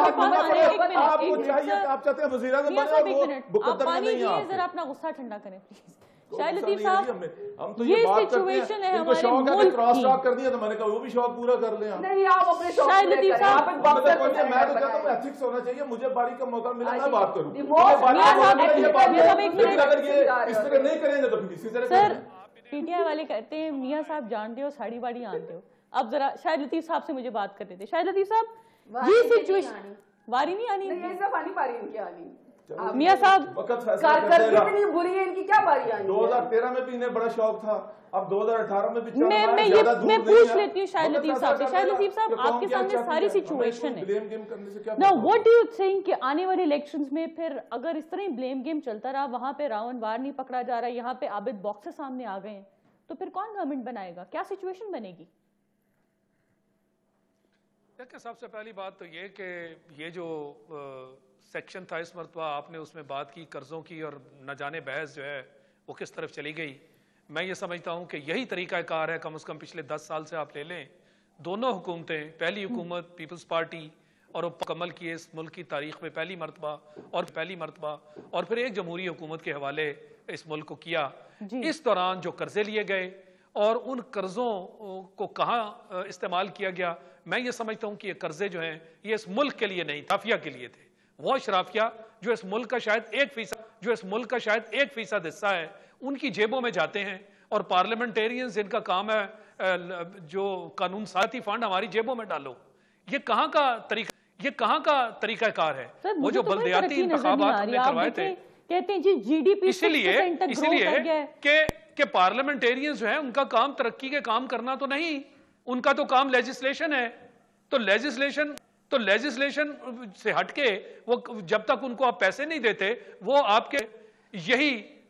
Speaker 2: जरा अपना गुस्सा ठंडा करें प्लीज। शायद लतीफ साहब,
Speaker 5: हम तो
Speaker 2: ये सिचुएशन है हमारे
Speaker 5: शौक है
Speaker 2: मुल्क
Speaker 5: क्रॉस
Speaker 2: की।
Speaker 5: टॉक कर दिया तो मैंने कहा वो भी शौक पूरा कर लें।
Speaker 6: नहीं, आप अपने शौक
Speaker 2: शायद
Speaker 6: पूरे
Speaker 2: लतीफ
Speaker 6: करें।
Speaker 2: साहब,
Speaker 6: आप बॉक्सर
Speaker 5: मैं तो कहता हूँ एथिक्स होना चाहिए, मुझे बारी का मौका मिला मैं बात करूँ। अगर ये इस तरह नहीं करेंगे तो फिर इसी तरह
Speaker 2: सर पीटीआई वाले कहते हैं मियां साहब जानते हो साड़ी बाड़ी आनते हो। अब जरा शायद लतीफ साहब से मुझे बात करते थे। शायद लतीफ साहब ये सिचुएशन वारी नहीं आनी, मियां साहब
Speaker 6: कितनी बुरी है इनकी, क्या बारी आनी।
Speaker 5: 2013 में भी इन्हें बड़ा शौक था, अब 2018 में भी
Speaker 2: मैं पूछ लेती हूँ शायद लतीफ साहब से। शायद लतीफ साहब, आपके सामने सारी सिचुएशन है ना, व्हाट डू यू थिंक कि आने वाले इलेक्शंस में फिर अगर इस तरह ही ब्लेम गेम चलता रहा, वहां पे रावण वार नहीं पकड़ा जा रहा, यहाँ पे आबिद बॉक्सेस सामने आ गए हैं, तो फिर कौन गवर्नमेंट बनाएगा, क्या सिचुएशन बनेगी?
Speaker 3: देखिए, सबसे पहली बात तो ये कि ये जो सेक्शन था इस मरतबा आपने उसमें बात की कर्जों की और न जाने बहस जो है वो किस तरफ चली गई। मैं ये समझता हूँ कि यही तरीक़ाकार है, कम से कम पिछले 10 साल से आप ले लें, दोनों हुकूमतें, पहली हुकूमत पीपल्स पार्टी और वो मुकम्मल किए इस मुल्क की तारीख में पहली मरतबा और फिर एक जमहूरी हुकूमत के हवाले इस मुल्क को किया। इस दौरान जो कर्जे लिए गए और उन कर्जों को कहाँ इस्तेमाल किया गया, मैं ये समझता हूँ कि ये कर्जे जो हैं ये इस मुल्क के लिए नहीं, शराफिया के लिए थे। वो शराफिया जो इस मुल्क का शायद 1% हिस्सा है, उनकी जेबों में जाते हैं और पार्लियामेंटेरियंस जिनका काम है जो कानून साथी फंड हमारी जेबों में डालो, ये कहाँ का तरीकाकार है? वो जो बल्दियाती इंतखाबात हमने करवाए थे,
Speaker 2: कहते हैं जी जीडीपी
Speaker 3: इसलिए कि पार्लियामेंटेरियंस जो है उनका काम तरक्की के काम करना तो नहीं, उनका तो काम लेजिस्लेशन है। तो लेजिस्लेशन से हटके वो जब तक उनको आप पैसे नहीं देते, वो आपके यही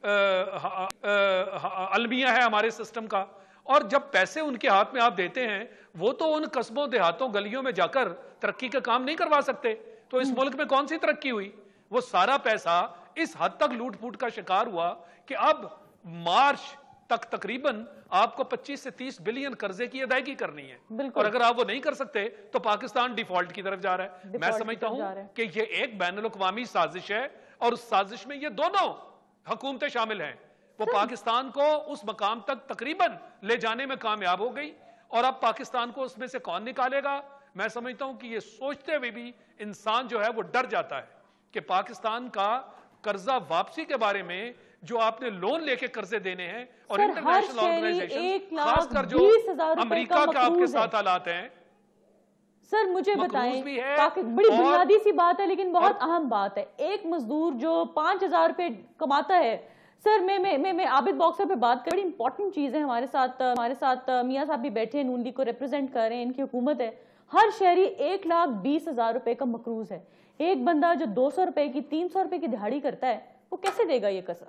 Speaker 3: अलमिया है हमारे सिस्टम का। और जब पैसे उनके हाथ में आप देते हैं, वो तो उन कस्बों देहातों गलियों में जाकर तरक्की का काम नहीं करवा सकते। तो इस मुल्क में कौन सी तरक्की हुई? वो सारा पैसा इस हद तक लूट फूट का शिकार हुआ कि अब मार्च तक तकरीबन आपको 25 से 30 बिलियन कर्जे की अदायगी करनी है, और अगर आप वो नहीं कर सकते तो पाकिस्तान डिफॉल्ट की तरफ जा रहा है। मैं समझता हूं कि ये एक बैनुल-अक़वामी साजिश है और उस साजिश में ये दोनों हुकूमतें शामिल हैं। वो पाकिस्तान को उस मकाम तक तकरीबन ले जाने में कामयाब हो गई, और अब पाकिस्तान को उसमें से कौन निकालेगा? मैं समझता हूं कि ये सोचते हुए भी इंसान जो है वो डर जाता है कि पाकिस्तान का कर्जा वापसी के बारे में जो आपने लोन लेके कर्जे देने हैं और इंटरनेशनल ऑर्गेनाइजेशन, खासकर जो अमेरिका के आपके साथ हालात हैं।
Speaker 2: सर मुझे बताएं, बड़ी बुनियादी सी बात है लेकिन बहुत अहम बात है, एक मजदूर जो 5,000 रुपए कमाता है, सर मैं आबिद बॉक्सर पे बात कर, बड़ी इंपॉर्टेंट चीज है। हमारे साथ मियां साहब भी बैठे हैं, नून लीग को रिप्रेजेंट कर रहे हैं, इनकी हुकूमत है। हर शहरी 1,20,000 रुपए का मकरूज है। एक बंदा जो 200 रुपए की 300 रुपए की दिहाड़ी करता है, वो कैसे देगा ये कसर?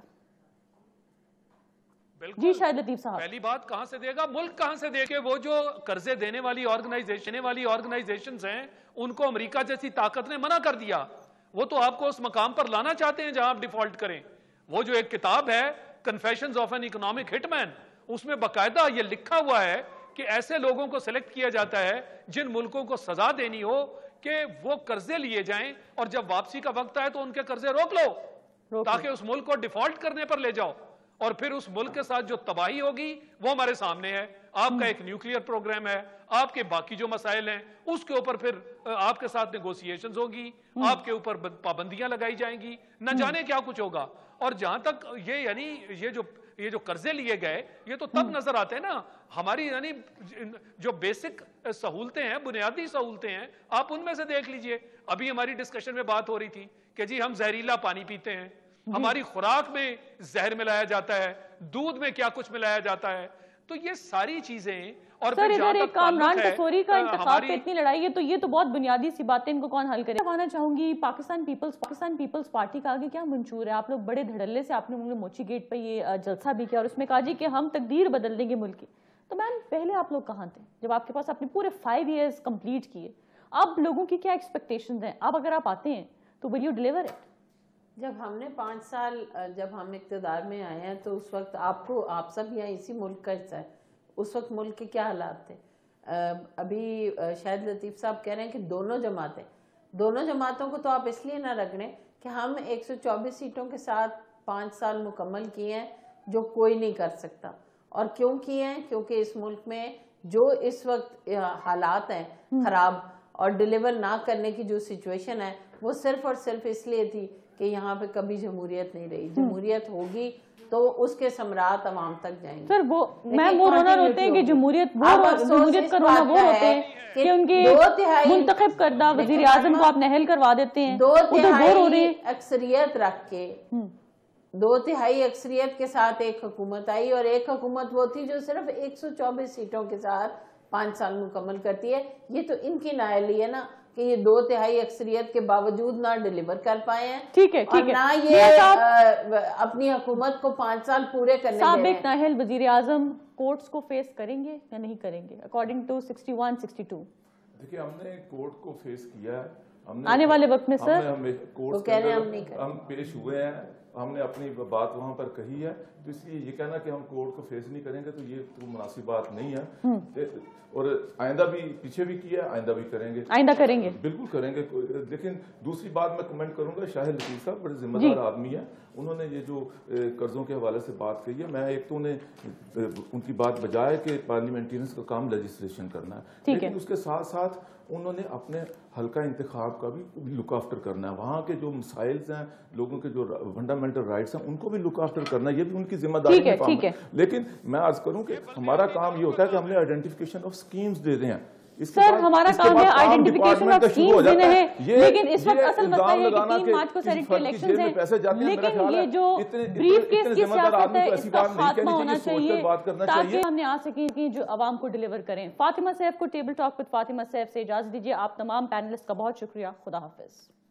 Speaker 2: जी शायद लतीफ साहब,
Speaker 3: पहली बात कहां से देगा, मुल्क कहां से देगा? वो जो कर्जे देने वाली ऑर्गेनाइजेशंस हैं, उनको अमेरिका जैसी ताकत ने मना कर दिया। वो तो आपको उस मकाम पर लाना चाहते हैं जहां आप डिफॉल्ट करें। वो जो एक किताब है confessions of an economic hitman, उसमें बाकायदा ये लिखा हुआ है कि ऐसे लोगों को सिलेक्ट किया जाता है जिन मुल्कों को सजा देनी हो कि वो कर्जे लिए जाएं, और जब वापसी का वक्त आए तो उनके कर्जे रोक लो ताकि उस मुल्क को डिफॉल्ट करने पर ले जाओ। और फिर उस मुल्क के साथ जो तबाही होगी वो हमारे सामने है। आपका एक न्यूक्लियर प्रोग्राम है, आपके बाकी जो मसाइल हैं उसके ऊपर फिर आपके साथ नेगोशिएशंस होगी, आपके ऊपर पाबंदियां लगाई जाएंगी, न जाने क्या कुछ होगा। और जहां तक ये यानी ये जो یہ جو قرضے لیے گئے یہ تو تب نظر آتے ہیں نا ہماری یعنی جو بیسک سہولتیں ہیں بنیادی سہولتیں ہیں آپ ان میں سے دیکھ لیجئے. ابھی ہماری ڈسکشن میں بات ہو رہی تھی کہ جی ہم زہریلا پانی پیتے ہیں, ہماری خوراک میں زہر ملایا جاتا ہے, دودھ میں کیا کچھ ملایا جاتا ہے. تو یہ ساری چیزیں اور
Speaker 2: سر ادھر ایک کامران ٹسوری کا انتخاب پہ اتنی لڑائی ہے تو یہ تو بہت بنیادی سی باتیں ان کو کون حل کرے. آنا چاہوں گی پاکستان پیپلز پارٹی کا آگے کیا منشور ہے؟ آپ لوگ بڑے دھڑلے سے آپ نے موچی گیٹ پہ یہ جلسہ بھی کیا اور اس میں کہا جی کہ ہم تقدیر بدل دیں گے ملک کی. تو میم پہلے آپ لوگ کہاں تھے جب آپ کے پاس اپنے پورے 5 ایئرز کمپلیٹ کیے؟ اب لوگوں کی کیا ایکسپیکٹیشنز ہیں؟ اب اگر آپ آتے ہیں تو ول یو ڈیلیور اٹ؟
Speaker 4: جب ہم نے 5 سال جب ہم اقتدار میں آئے ہیں تو اس وقت آپ سب یہاں اسی ملک کا حصہ ہے, اس وقت ملک کے کیا حالات تھے؟ ابھی شاہد لطیف صاحب کہہ رہے ہیں کہ دونوں جماعتوں کو تو آپ اس لیے نہ رکھ رہے کہ ہم 124 سیٹوں کے ساتھ 5 سال مکمل کیے ہیں جو کوئی نہیں کر سکتا. اور کیوں کیے ہیں؟ کیونکہ اس ملک میں جو اس وقت حالات ہیں خراب اور ڈیلیور نہ کرنے کی جو سچویشن ہے وہ صرف اور صرف اس لیے تھی کہ یہاں پہ کبھی جمہوریت نہیں رہی. جمہوریت ہوگی تو اس کے ثمرات عوام تک جائیں گے.
Speaker 2: سر وہ رونا روتے ہیں کہ جمہوریت کا رونا وہ ہوتے ہیں کہ ان کے منتخب کردہ وزیر اعظم کو آپ نہل کروا دیتے ہیں.
Speaker 4: 2/3 اکثریت رکھ کے 2/3 اکثریت کے ساتھ ایک حکومت آئی اور ایک حکومت وہ تھی جو صرف 124 سیٹوں کے ساتھ 5 سال مکمل کرتی ہے. یہ تو ان کی نااہلی ہے نا کہ یہ 2/3 اکثریت کے باوجود نہ ڈیلیور کر پائے ہیں اور نہ یہ اپنی حکومت کو 5 سال پورے کرنے دے رہے ہیں.
Speaker 2: سابق نااہل وزیر اعظم کورٹس کو فیس کریں گے یا نہیں کریں گے اکارڈنگ ٹو 61-62؟
Speaker 5: دیکھیں ہم نے کورٹ کو فیس کیا ہے
Speaker 2: آنے والے وقت میں. سر
Speaker 5: وہ کہہ رہے ہیں ہم پیش ہوئے ہیں, ہم نے اپنی بات وہاں پر کہی ہے, تو اس لیے یہ کہنا کہ ہم کورٹ کو فیس نہیں کریں گے تو یہ تو مناسب بات نہیں ہے. اور آئندہ بھی پیچھے بھی کیا ہے, آئندہ بھی کریں گے, بالکل کریں گے. لیکن دوسری بات میں کمنٹ کروں گا, شاہد لطیف صاحب بڑے ذمہ دار آدمی ہیں, انہوں نے یہ جو قرضوں کے حوالے سے بات کہی ہے, میں ایک تو انہیں ان کی بات بجائے کہ پارلیمنٹرینز کا کام لیجسلیشن کرنا ہے, لیکن اس کے ساتھ ساتھ انہوں نے اپنے حلقہ انتخاب کا بھی لک آفٹر کرنا ہے. وہاں کے جو مسائلز ہیں, لوگوں کے جو فنڈامنٹل رائٹس ہیں, ان کو بھی لک آفٹر کرنا ہے. یہ بھی ان کی ذمہ داری ہے. لیکن میں عرض کروں کہ ہمارا کام یہ ہوتا ہے کہ ہم نے آئیڈینٹیفیکیشن آف سکیمز دے دیں ہیں.
Speaker 2: سر ہمارا کام ہے آئیڈینٹیفیکیشن آف سکیمز دینے ہیں, لیکن اس وقت اصل مسئلہ ہے کہ 3 مارچ کو سینٹ کے الیکشنز ہیں, لیکن یہ جو بریف کیس کی سیاست ہے اس کا خاتمہ ہونا چاہیے تاکہ ہم نے آ سکیں کہ جو عوام کو ڈیلیور کریں. فاطمہ سیف کو table talk with Fatima Saif سے اجازت دیجیے. آپ تمام پینلسٹ کا بہت شکریہ. خدا حافظ.